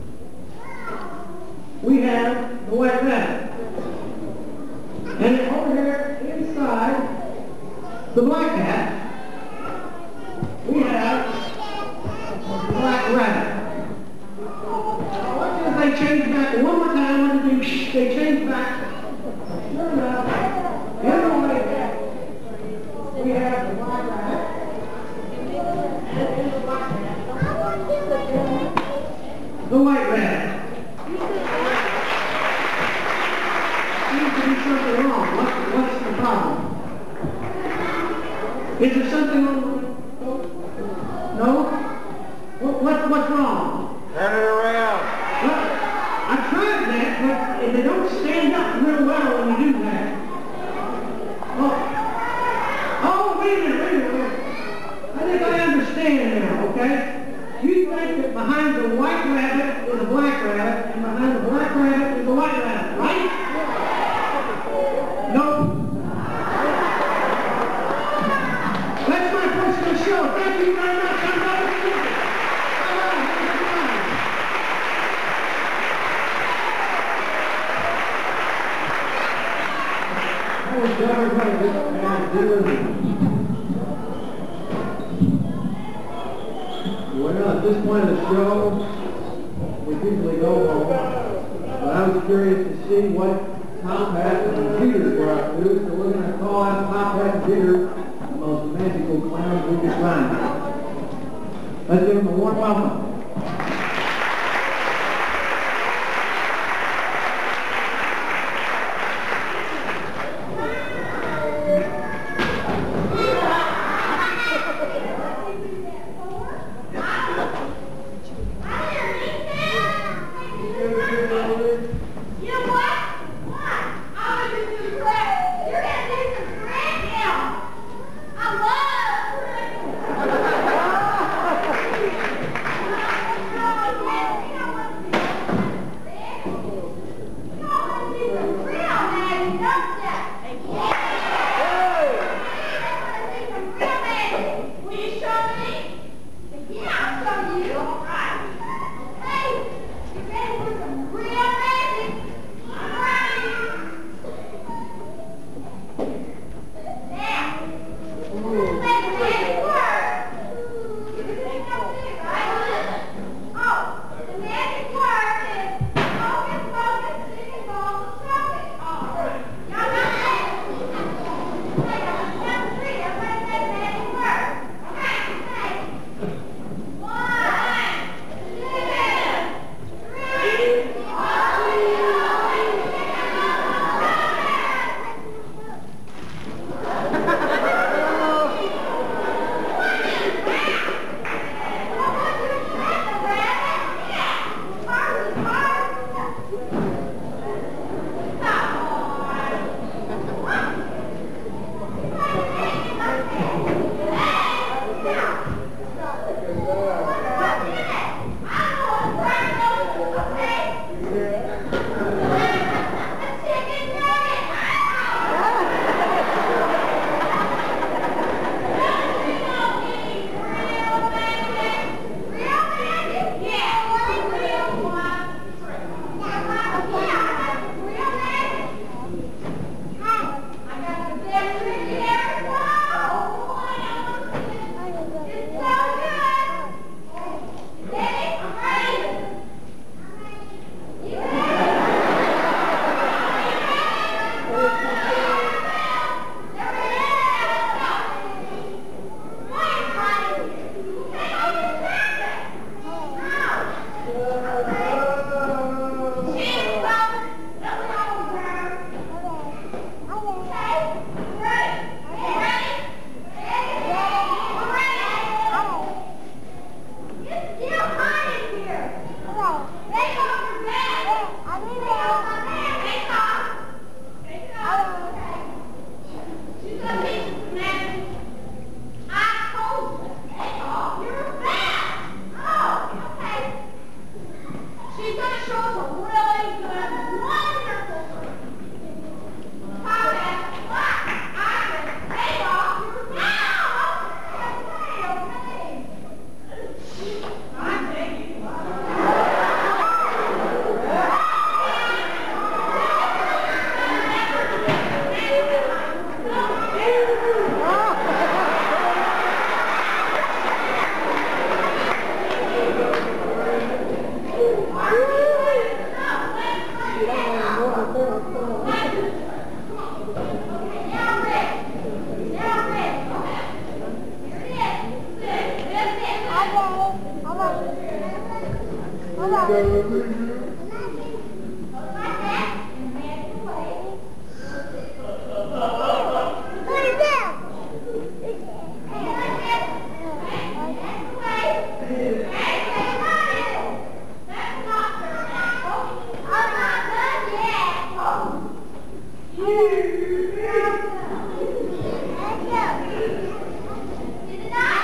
Speaker 4: we have the white rabbit. And over here inside the black hat, we have the black rabbit. Now watch as they change back one more time. When they change back, sure enough, in the white hat, we have the black rabbit. And in the black hat, the white rabbit. Seems to be something wrong. What's the problem? Is there something on? No? What's wrong?
Speaker 5: Turn it around.
Speaker 4: Well, I tried that, but they don't stand up real well when you do that. Oh, wait a minute. I think I understand now, okay? You think that behind the white rabbit is a black rabbit, and behind the black
Speaker 1: will tell everybody this as dealer meeting. Well, at this point of the show, we usually go home. But I was curious to see what Tom Pat and computers were up to, so we're going to call out Tom Pat and Peter, the most magical clowns we could find. Let's give them a warm welcome.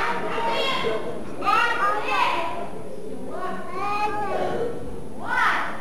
Speaker 5: One.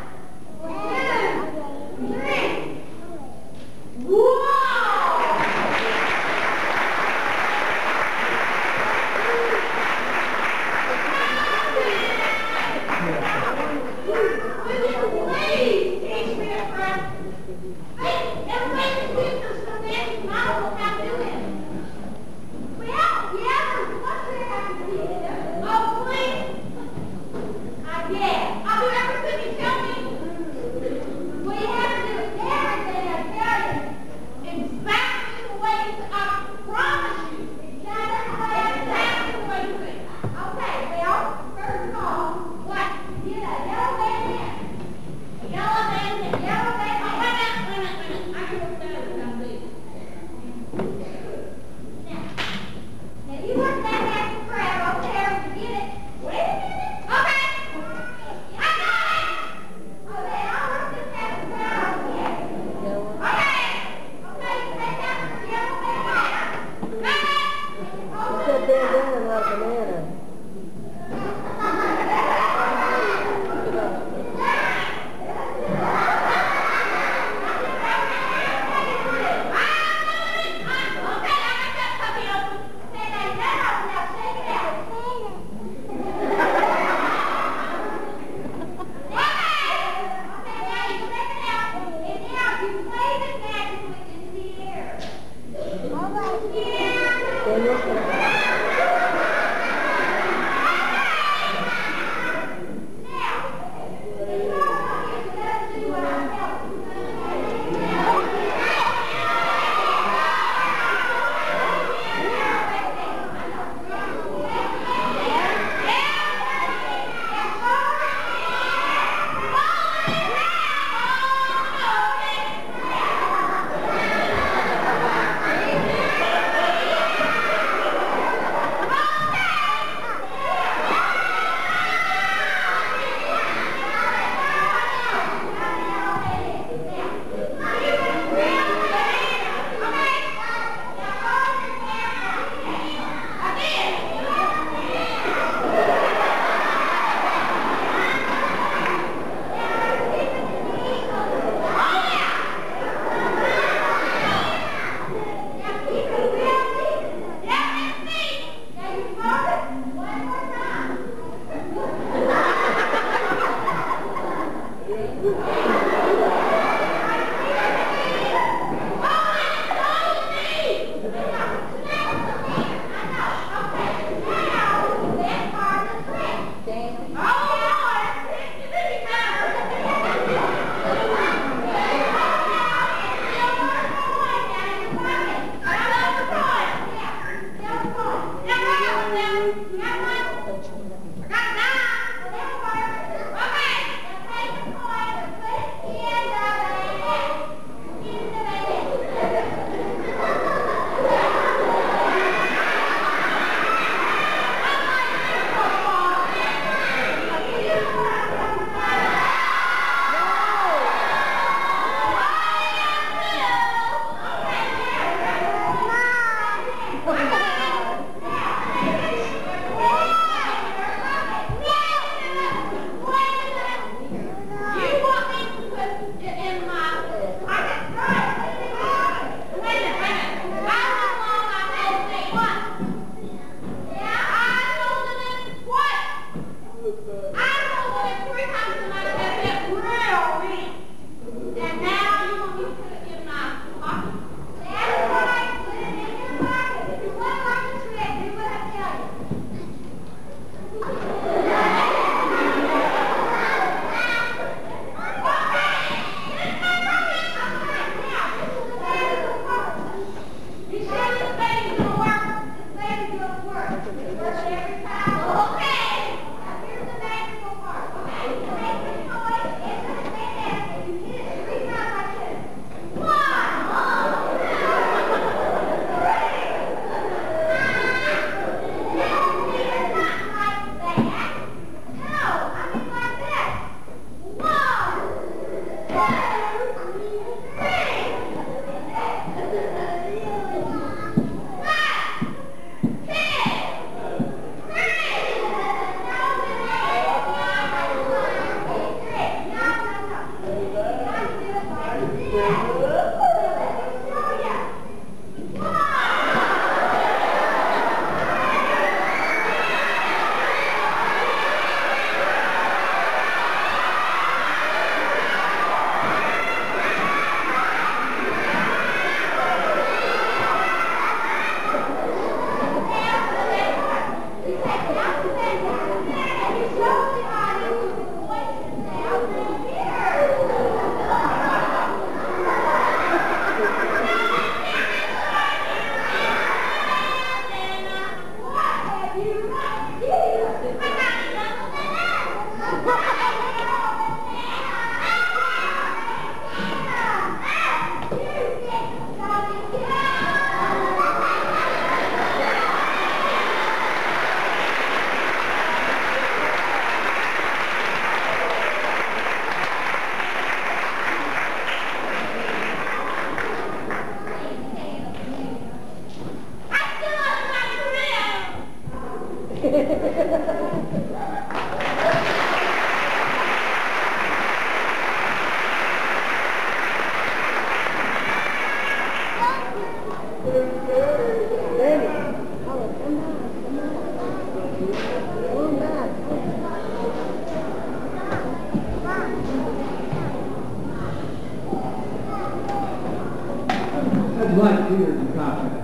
Speaker 1: leaders and contractors.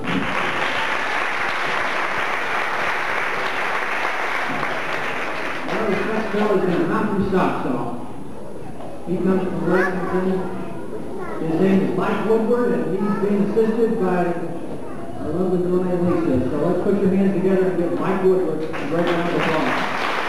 Speaker 1: Well, this next fellow is in a mountain stock song. He comes from Lexington. His name is Mike Woodward, and he's being assisted by a lovely girl named Lisa. So let's put your hands together and give Mike Woodward a great round of applause.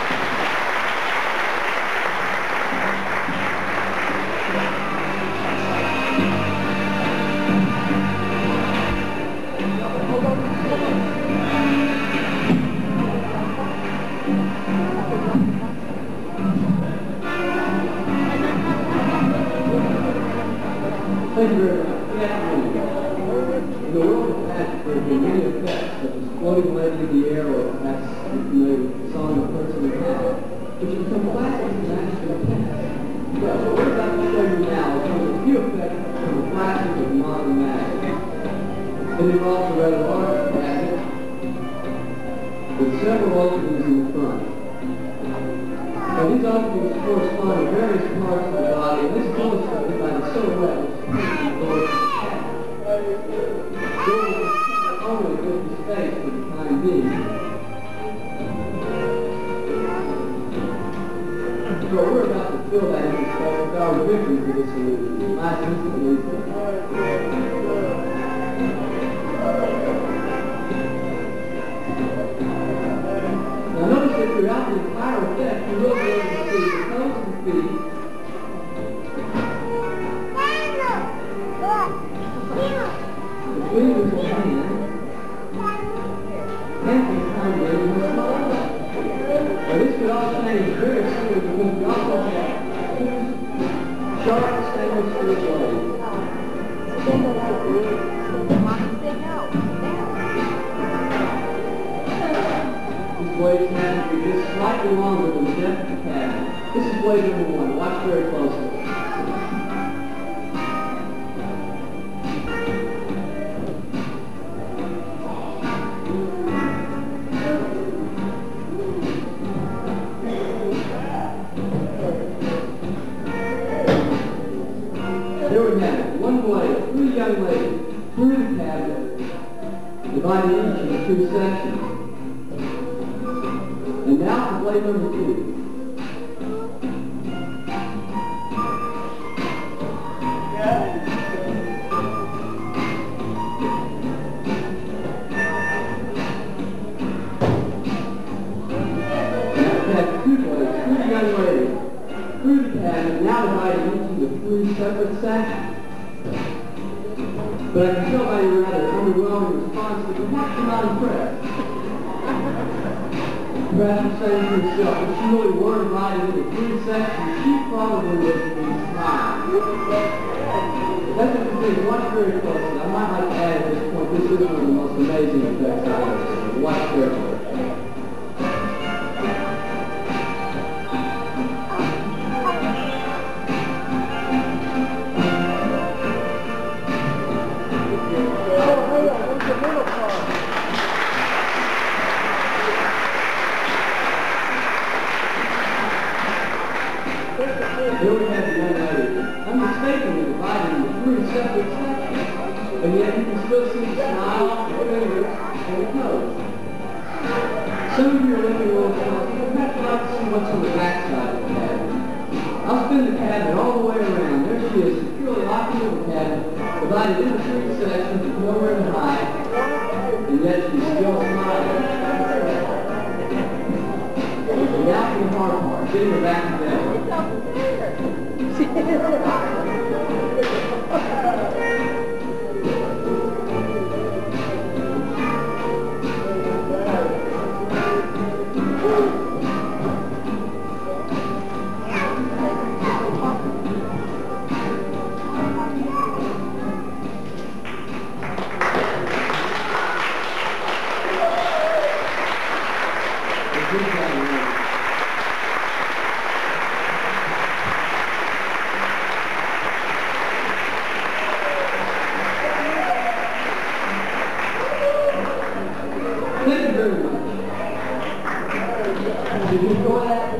Speaker 1: Thank you very much. In the world of magic, there have been many effects, such as floating lady in the air, or perhaps the song of Prince of the Cat, which have become classics in magic in the past. But what we're about to show you now is one of the few effects from the classic of modern magic. It involves a rather large cabinet with several openings in the front. Now, these openings correspond to various parts of the body, and this is illustrated by the silhouette which is only with the space for the time being. So we're about to fill that empty space with our victory for this illusion. Last instant illusion. Now notice that throughout the entire effect, you will be able to see the toes of the feet, the fingers of the hand, and the time in the small. Now this could all change very soon because we also have two sharp stainless steel blades. These blades have to be just slightly longer than the depth of the cabinet. This is blade number 1. Watch very closely. There we have it. One blade, 3 young ladies, through the cabinet, divided each into 2 sections. And now for blade number 2. Now divided into 3 separate sections. But I can tell by your rather underwhelming response that perhaps you're not impressed. Perhaps you're saying to yourself, if she really were divided into 3 sections, she probably would be smiling. That's what you think. Watch very closely. I might like to add at this point, this is one of the most amazing effects I've ever seen. Watch carefully. Here we have the young lady, unmistakably divided into 3 separate sections, and yet you can still see the smile, the fingers, and the toes. Some of you are looking a little funny. Perhaps you'd like to see what's on the back side of the cabinet. I'll spin the cabinet all the way around. There she is, securely locked into the cabinet, divided into 3 sections with nowhere to hide, and yet she's still smiling. And now for the hard part, getting her back together. Did you enjoy that?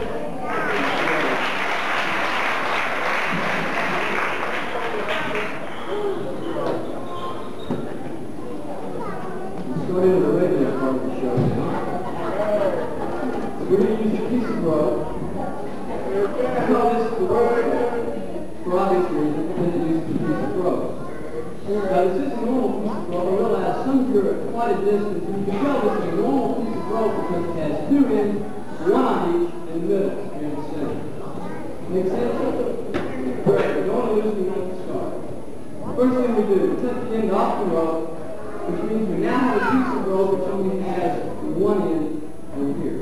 Speaker 5: two-sided distance, you can tell this is a normal piece of rope because it has two ends, one on each, in the middle, here in the center. Make sense? Great. We don't want to lose the one to start. First thing we do, we cut the end off the rope, which means we now have a piece of rope which only has one end over here.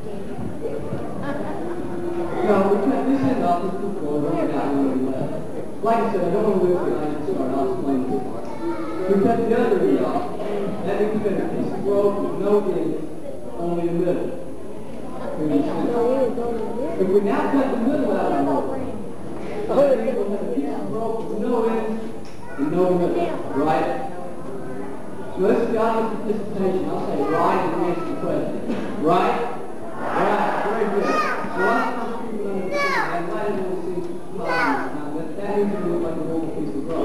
Speaker 5: Now, we cut this end off, this is forward, only got one end left. Like I said, I don't want to lose the line to start. I'll explain this part. We cut the other end off. That means we got a piece of rope with no end, only the middle. If we now cut the middle out of the rope, that means we'll have a piece of rope with no end and no middle, right? So this is the audience participation. I'll say right and answer the question. Right? Right. Very good. So a lot of times people understand that. Why didn't we see that means it looks like a normal piece of rope.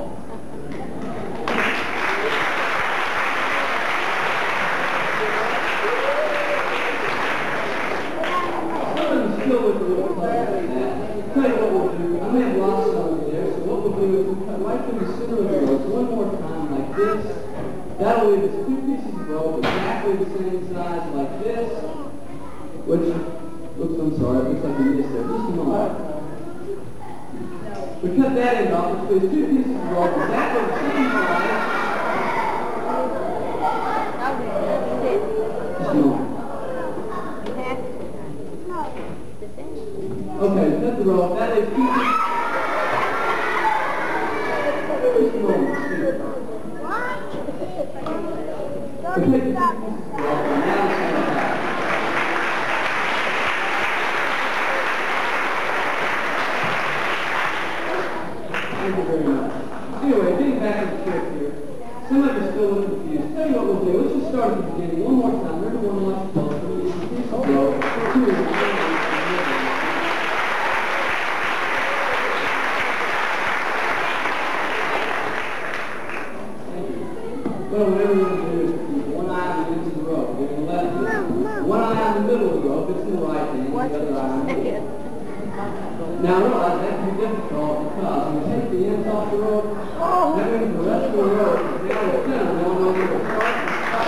Speaker 5: Still with a little puzzle like that. Tell you what we'll do. I'm going to have lots of over there, so what we'll do is we'll cut right through the center of the rope one more time like this. That'll leave us two pieces of rope exactly the same size like this, which looks, I'm sorry, it looks like we missed there. Just a moment. We cut that end off, which leaves two pieces of rope exactly the same size. Just a moment. Okay, cut the rope. That is two pieces. Just a moment. We take the two pieces of rope and now it's going to happen. Thank you very much. Anyway, getting back to the trick here. Some of you are still a little confused. Tell you what we'll do. Let's just start at the beginning one more time. Everyone watch close. We'll use a piece of rope. Well, whatever you want to do is keep one eye on the ends of the rope. You're going to left hand. One eye on the middle of the rope. It's in the right hand. The other eye on the middle. Now realize that can be difficult because when you take the ends off the rope, that means the rest of the rope is down the center going over the front and stop.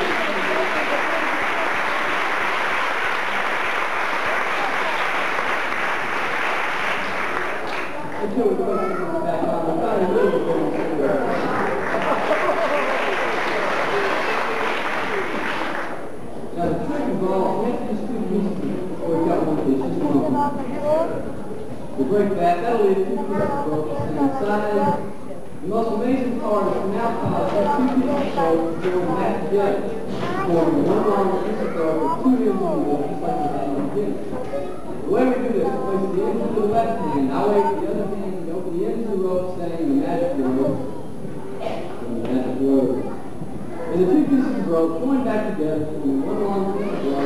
Speaker 5: Until we put it back on. We've got a little bit of now the trick involves making these two pieces. We've got one piece, just one. We break that. That'll leave two pieces of rope the same size. The most amazing part is now cause these two pieces of rope going back together, forming one long piece of rope with two ends in the middle, just like we had in the beginning. The way we do this, we place the ends into the left hand. I wave the other hand and open the ends of the rope, saying the magic word. The magic word. And the two pieces of rope join back together to one long piece of rope.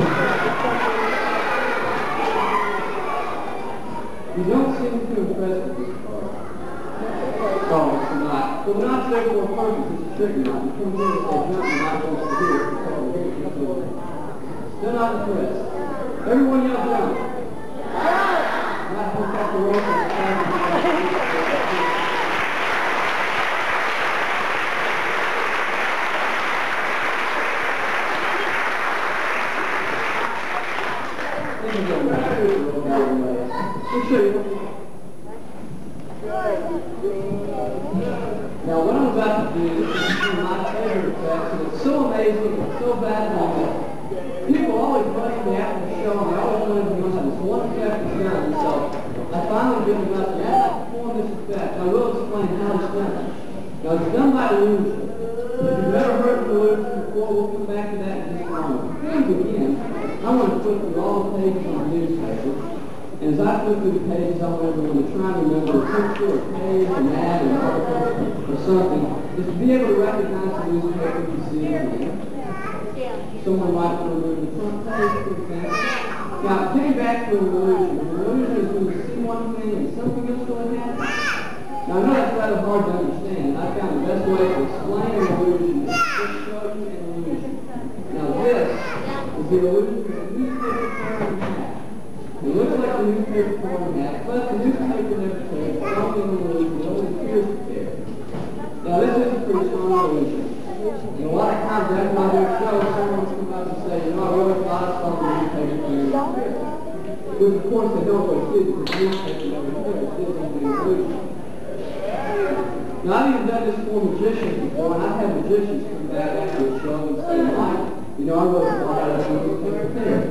Speaker 5: You don't seem too impressed with this part. Oh, it's not. Well, the knot's there for a purpose. It's a trick knot. You come here and say, jump, you're not supposed to do it. Still not impressed. Everyone yell jump. Not hook up the rope and stand. Now what I'm about to do is one of my favorite effects, and it's so amazing, it's so baffling. People always rush me after the show, and they always want to know how this one effect is done. So I finally give them up and I perform this effect. I will explain how it's done. Now it's done by illusion. If you've never heard of illusion before, we'll come back to that in just a moment. Before we begin, I want to flip through all the pages on the newspaper. And as I flip through the pages, I want everyone to try and remember a picture, or a page, an ad, an article, or something, just to be able to recognize the newspaper you see in there. Someone might want to move the front page, for example. Now, getting back to an illusion. An illusion is when you see one thing and something else going happen. Now, I know that's rather hard to understand. I found the best way to explain an illusion is to show you an illusion. Now, this is the illusion of a newspaper torn in half. It looks like a newspaper torn in half, but the newspaper never tears. It's only an illusion. It only appears to tear. Now, this is a pretty strong illusion. And a lot of always did because the newspaper never cares. It gives them the illusion. Now, I've even done this for magicians before, and I've had magicians come back after a show and say, Mike, you know, I really thought I was going to be prepared.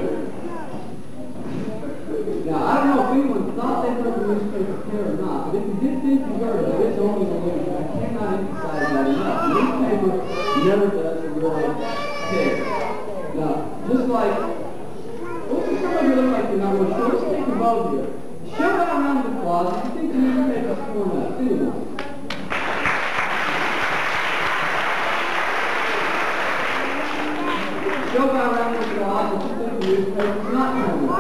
Speaker 5: Now, I don't know if anyone thought they heard the newspaper pair or not, but if you did think you heard it, it's only an illusion. I cannot emphasize that enough. The newspaper never does really pair. Now, just like, what's somebody look like you're not really sure? Let's take them both here. Show out around the closet. You think the newspaper's torn up. Anyone? Show out around the closet. You think the newspaper's not torn up.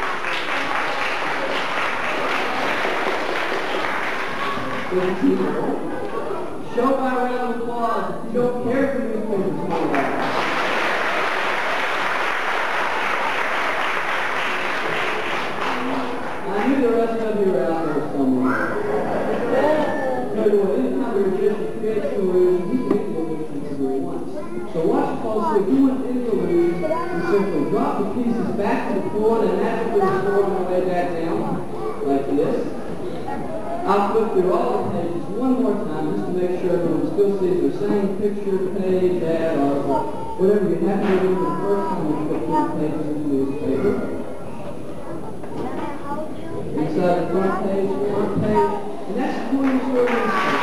Speaker 5: Show by around the closet. You don't care if the newspaper's torn up. I knew the rest of you were out there somewhere. Tell you what, anytime a magician creates an illusion, he can make the illusion whatever he wants. So watch closely. If you want any illusion, you simply drop the pieces back to the floor and naturally restore them way back down, like this. I'll flip through all the pages one more time just to make sure everyone still sees the same picture, page, ad, article, whatever you have to do the first time you flip through the pages of the newspaper. Inside the front page, and that's the point of the newspaper.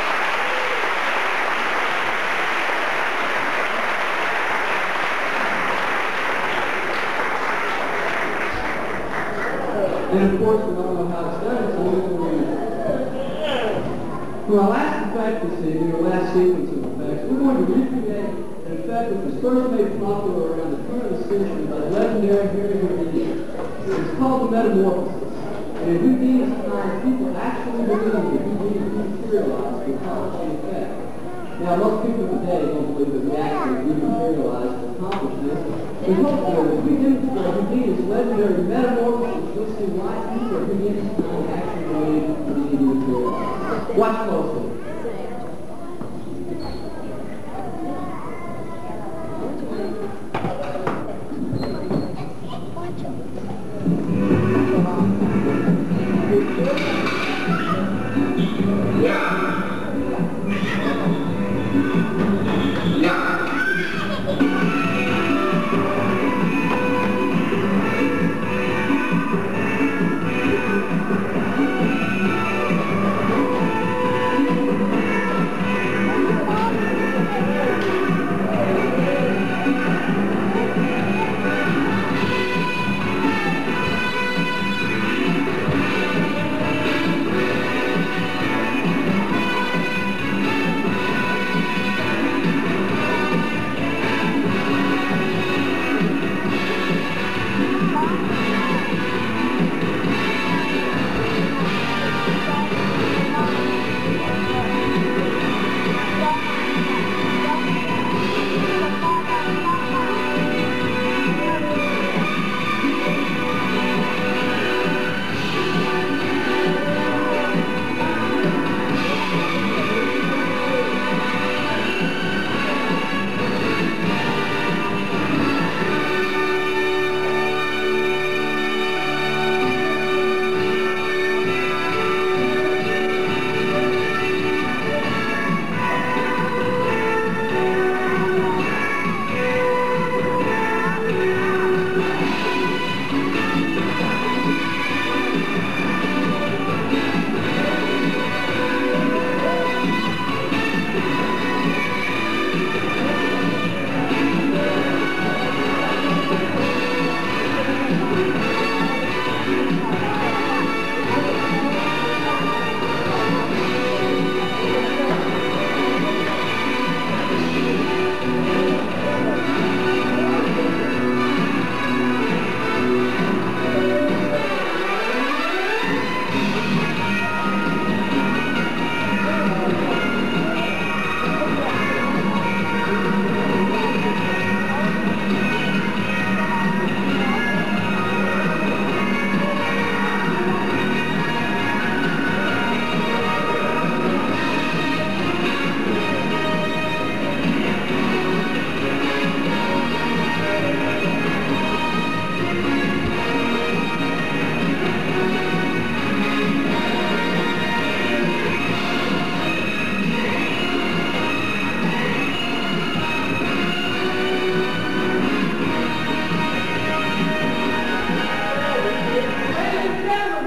Speaker 5: And of course, we don't know how it's done, so we're going to for our last effect this evening, our last sequence of effects, we're going to recreate an effect that was first made popular around the turn of the century by the legendary Harry Houdini. It's called the Metamorphosis. And in Houdini's time, people actually believed that Houdini dematerialized to accomplish the effect. Now, most people today don't believe that we actually dematerialized to accomplish this. But hopefully, if we demonstrate Houdini's legendary metamorphosis, you'll see why people at Houdini's time actually believed that Houdini dematerialized. Watch closely.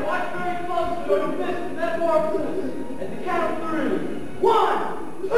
Speaker 5: Watch very closely or you'll miss the metamorphosis. At the count of 3. 1, 2,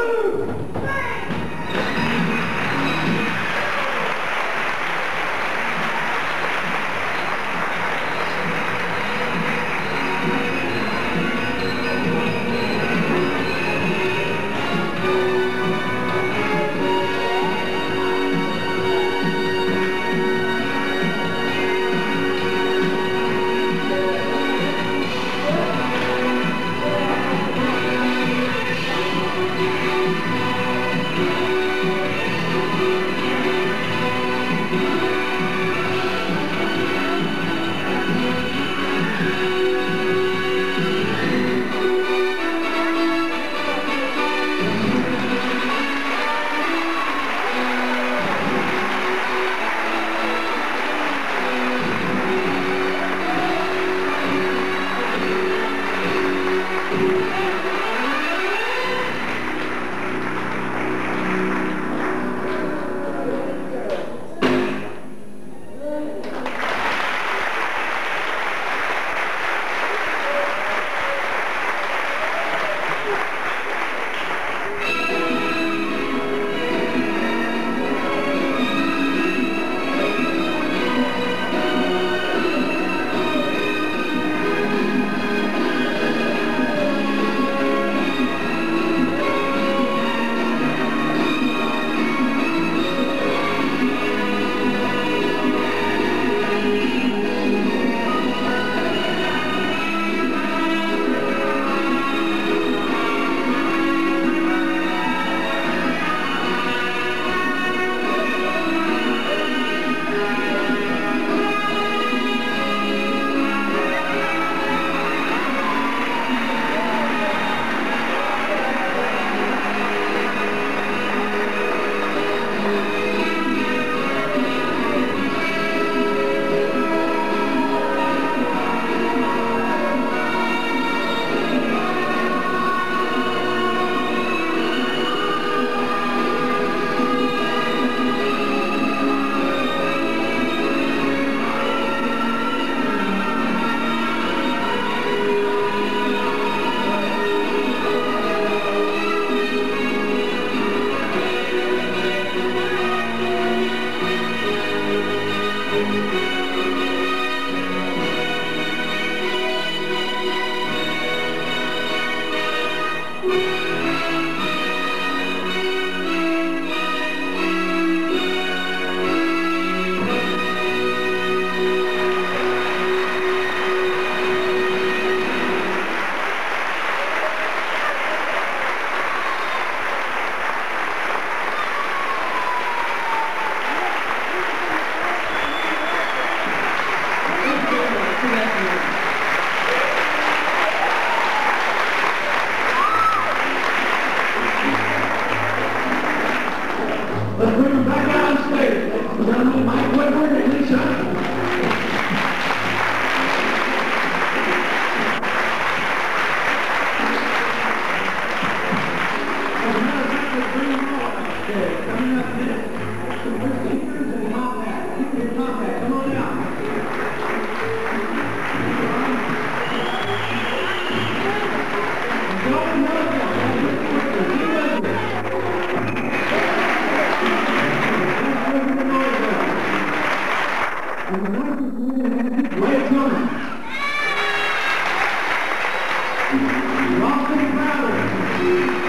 Speaker 1: Rock and Brothers.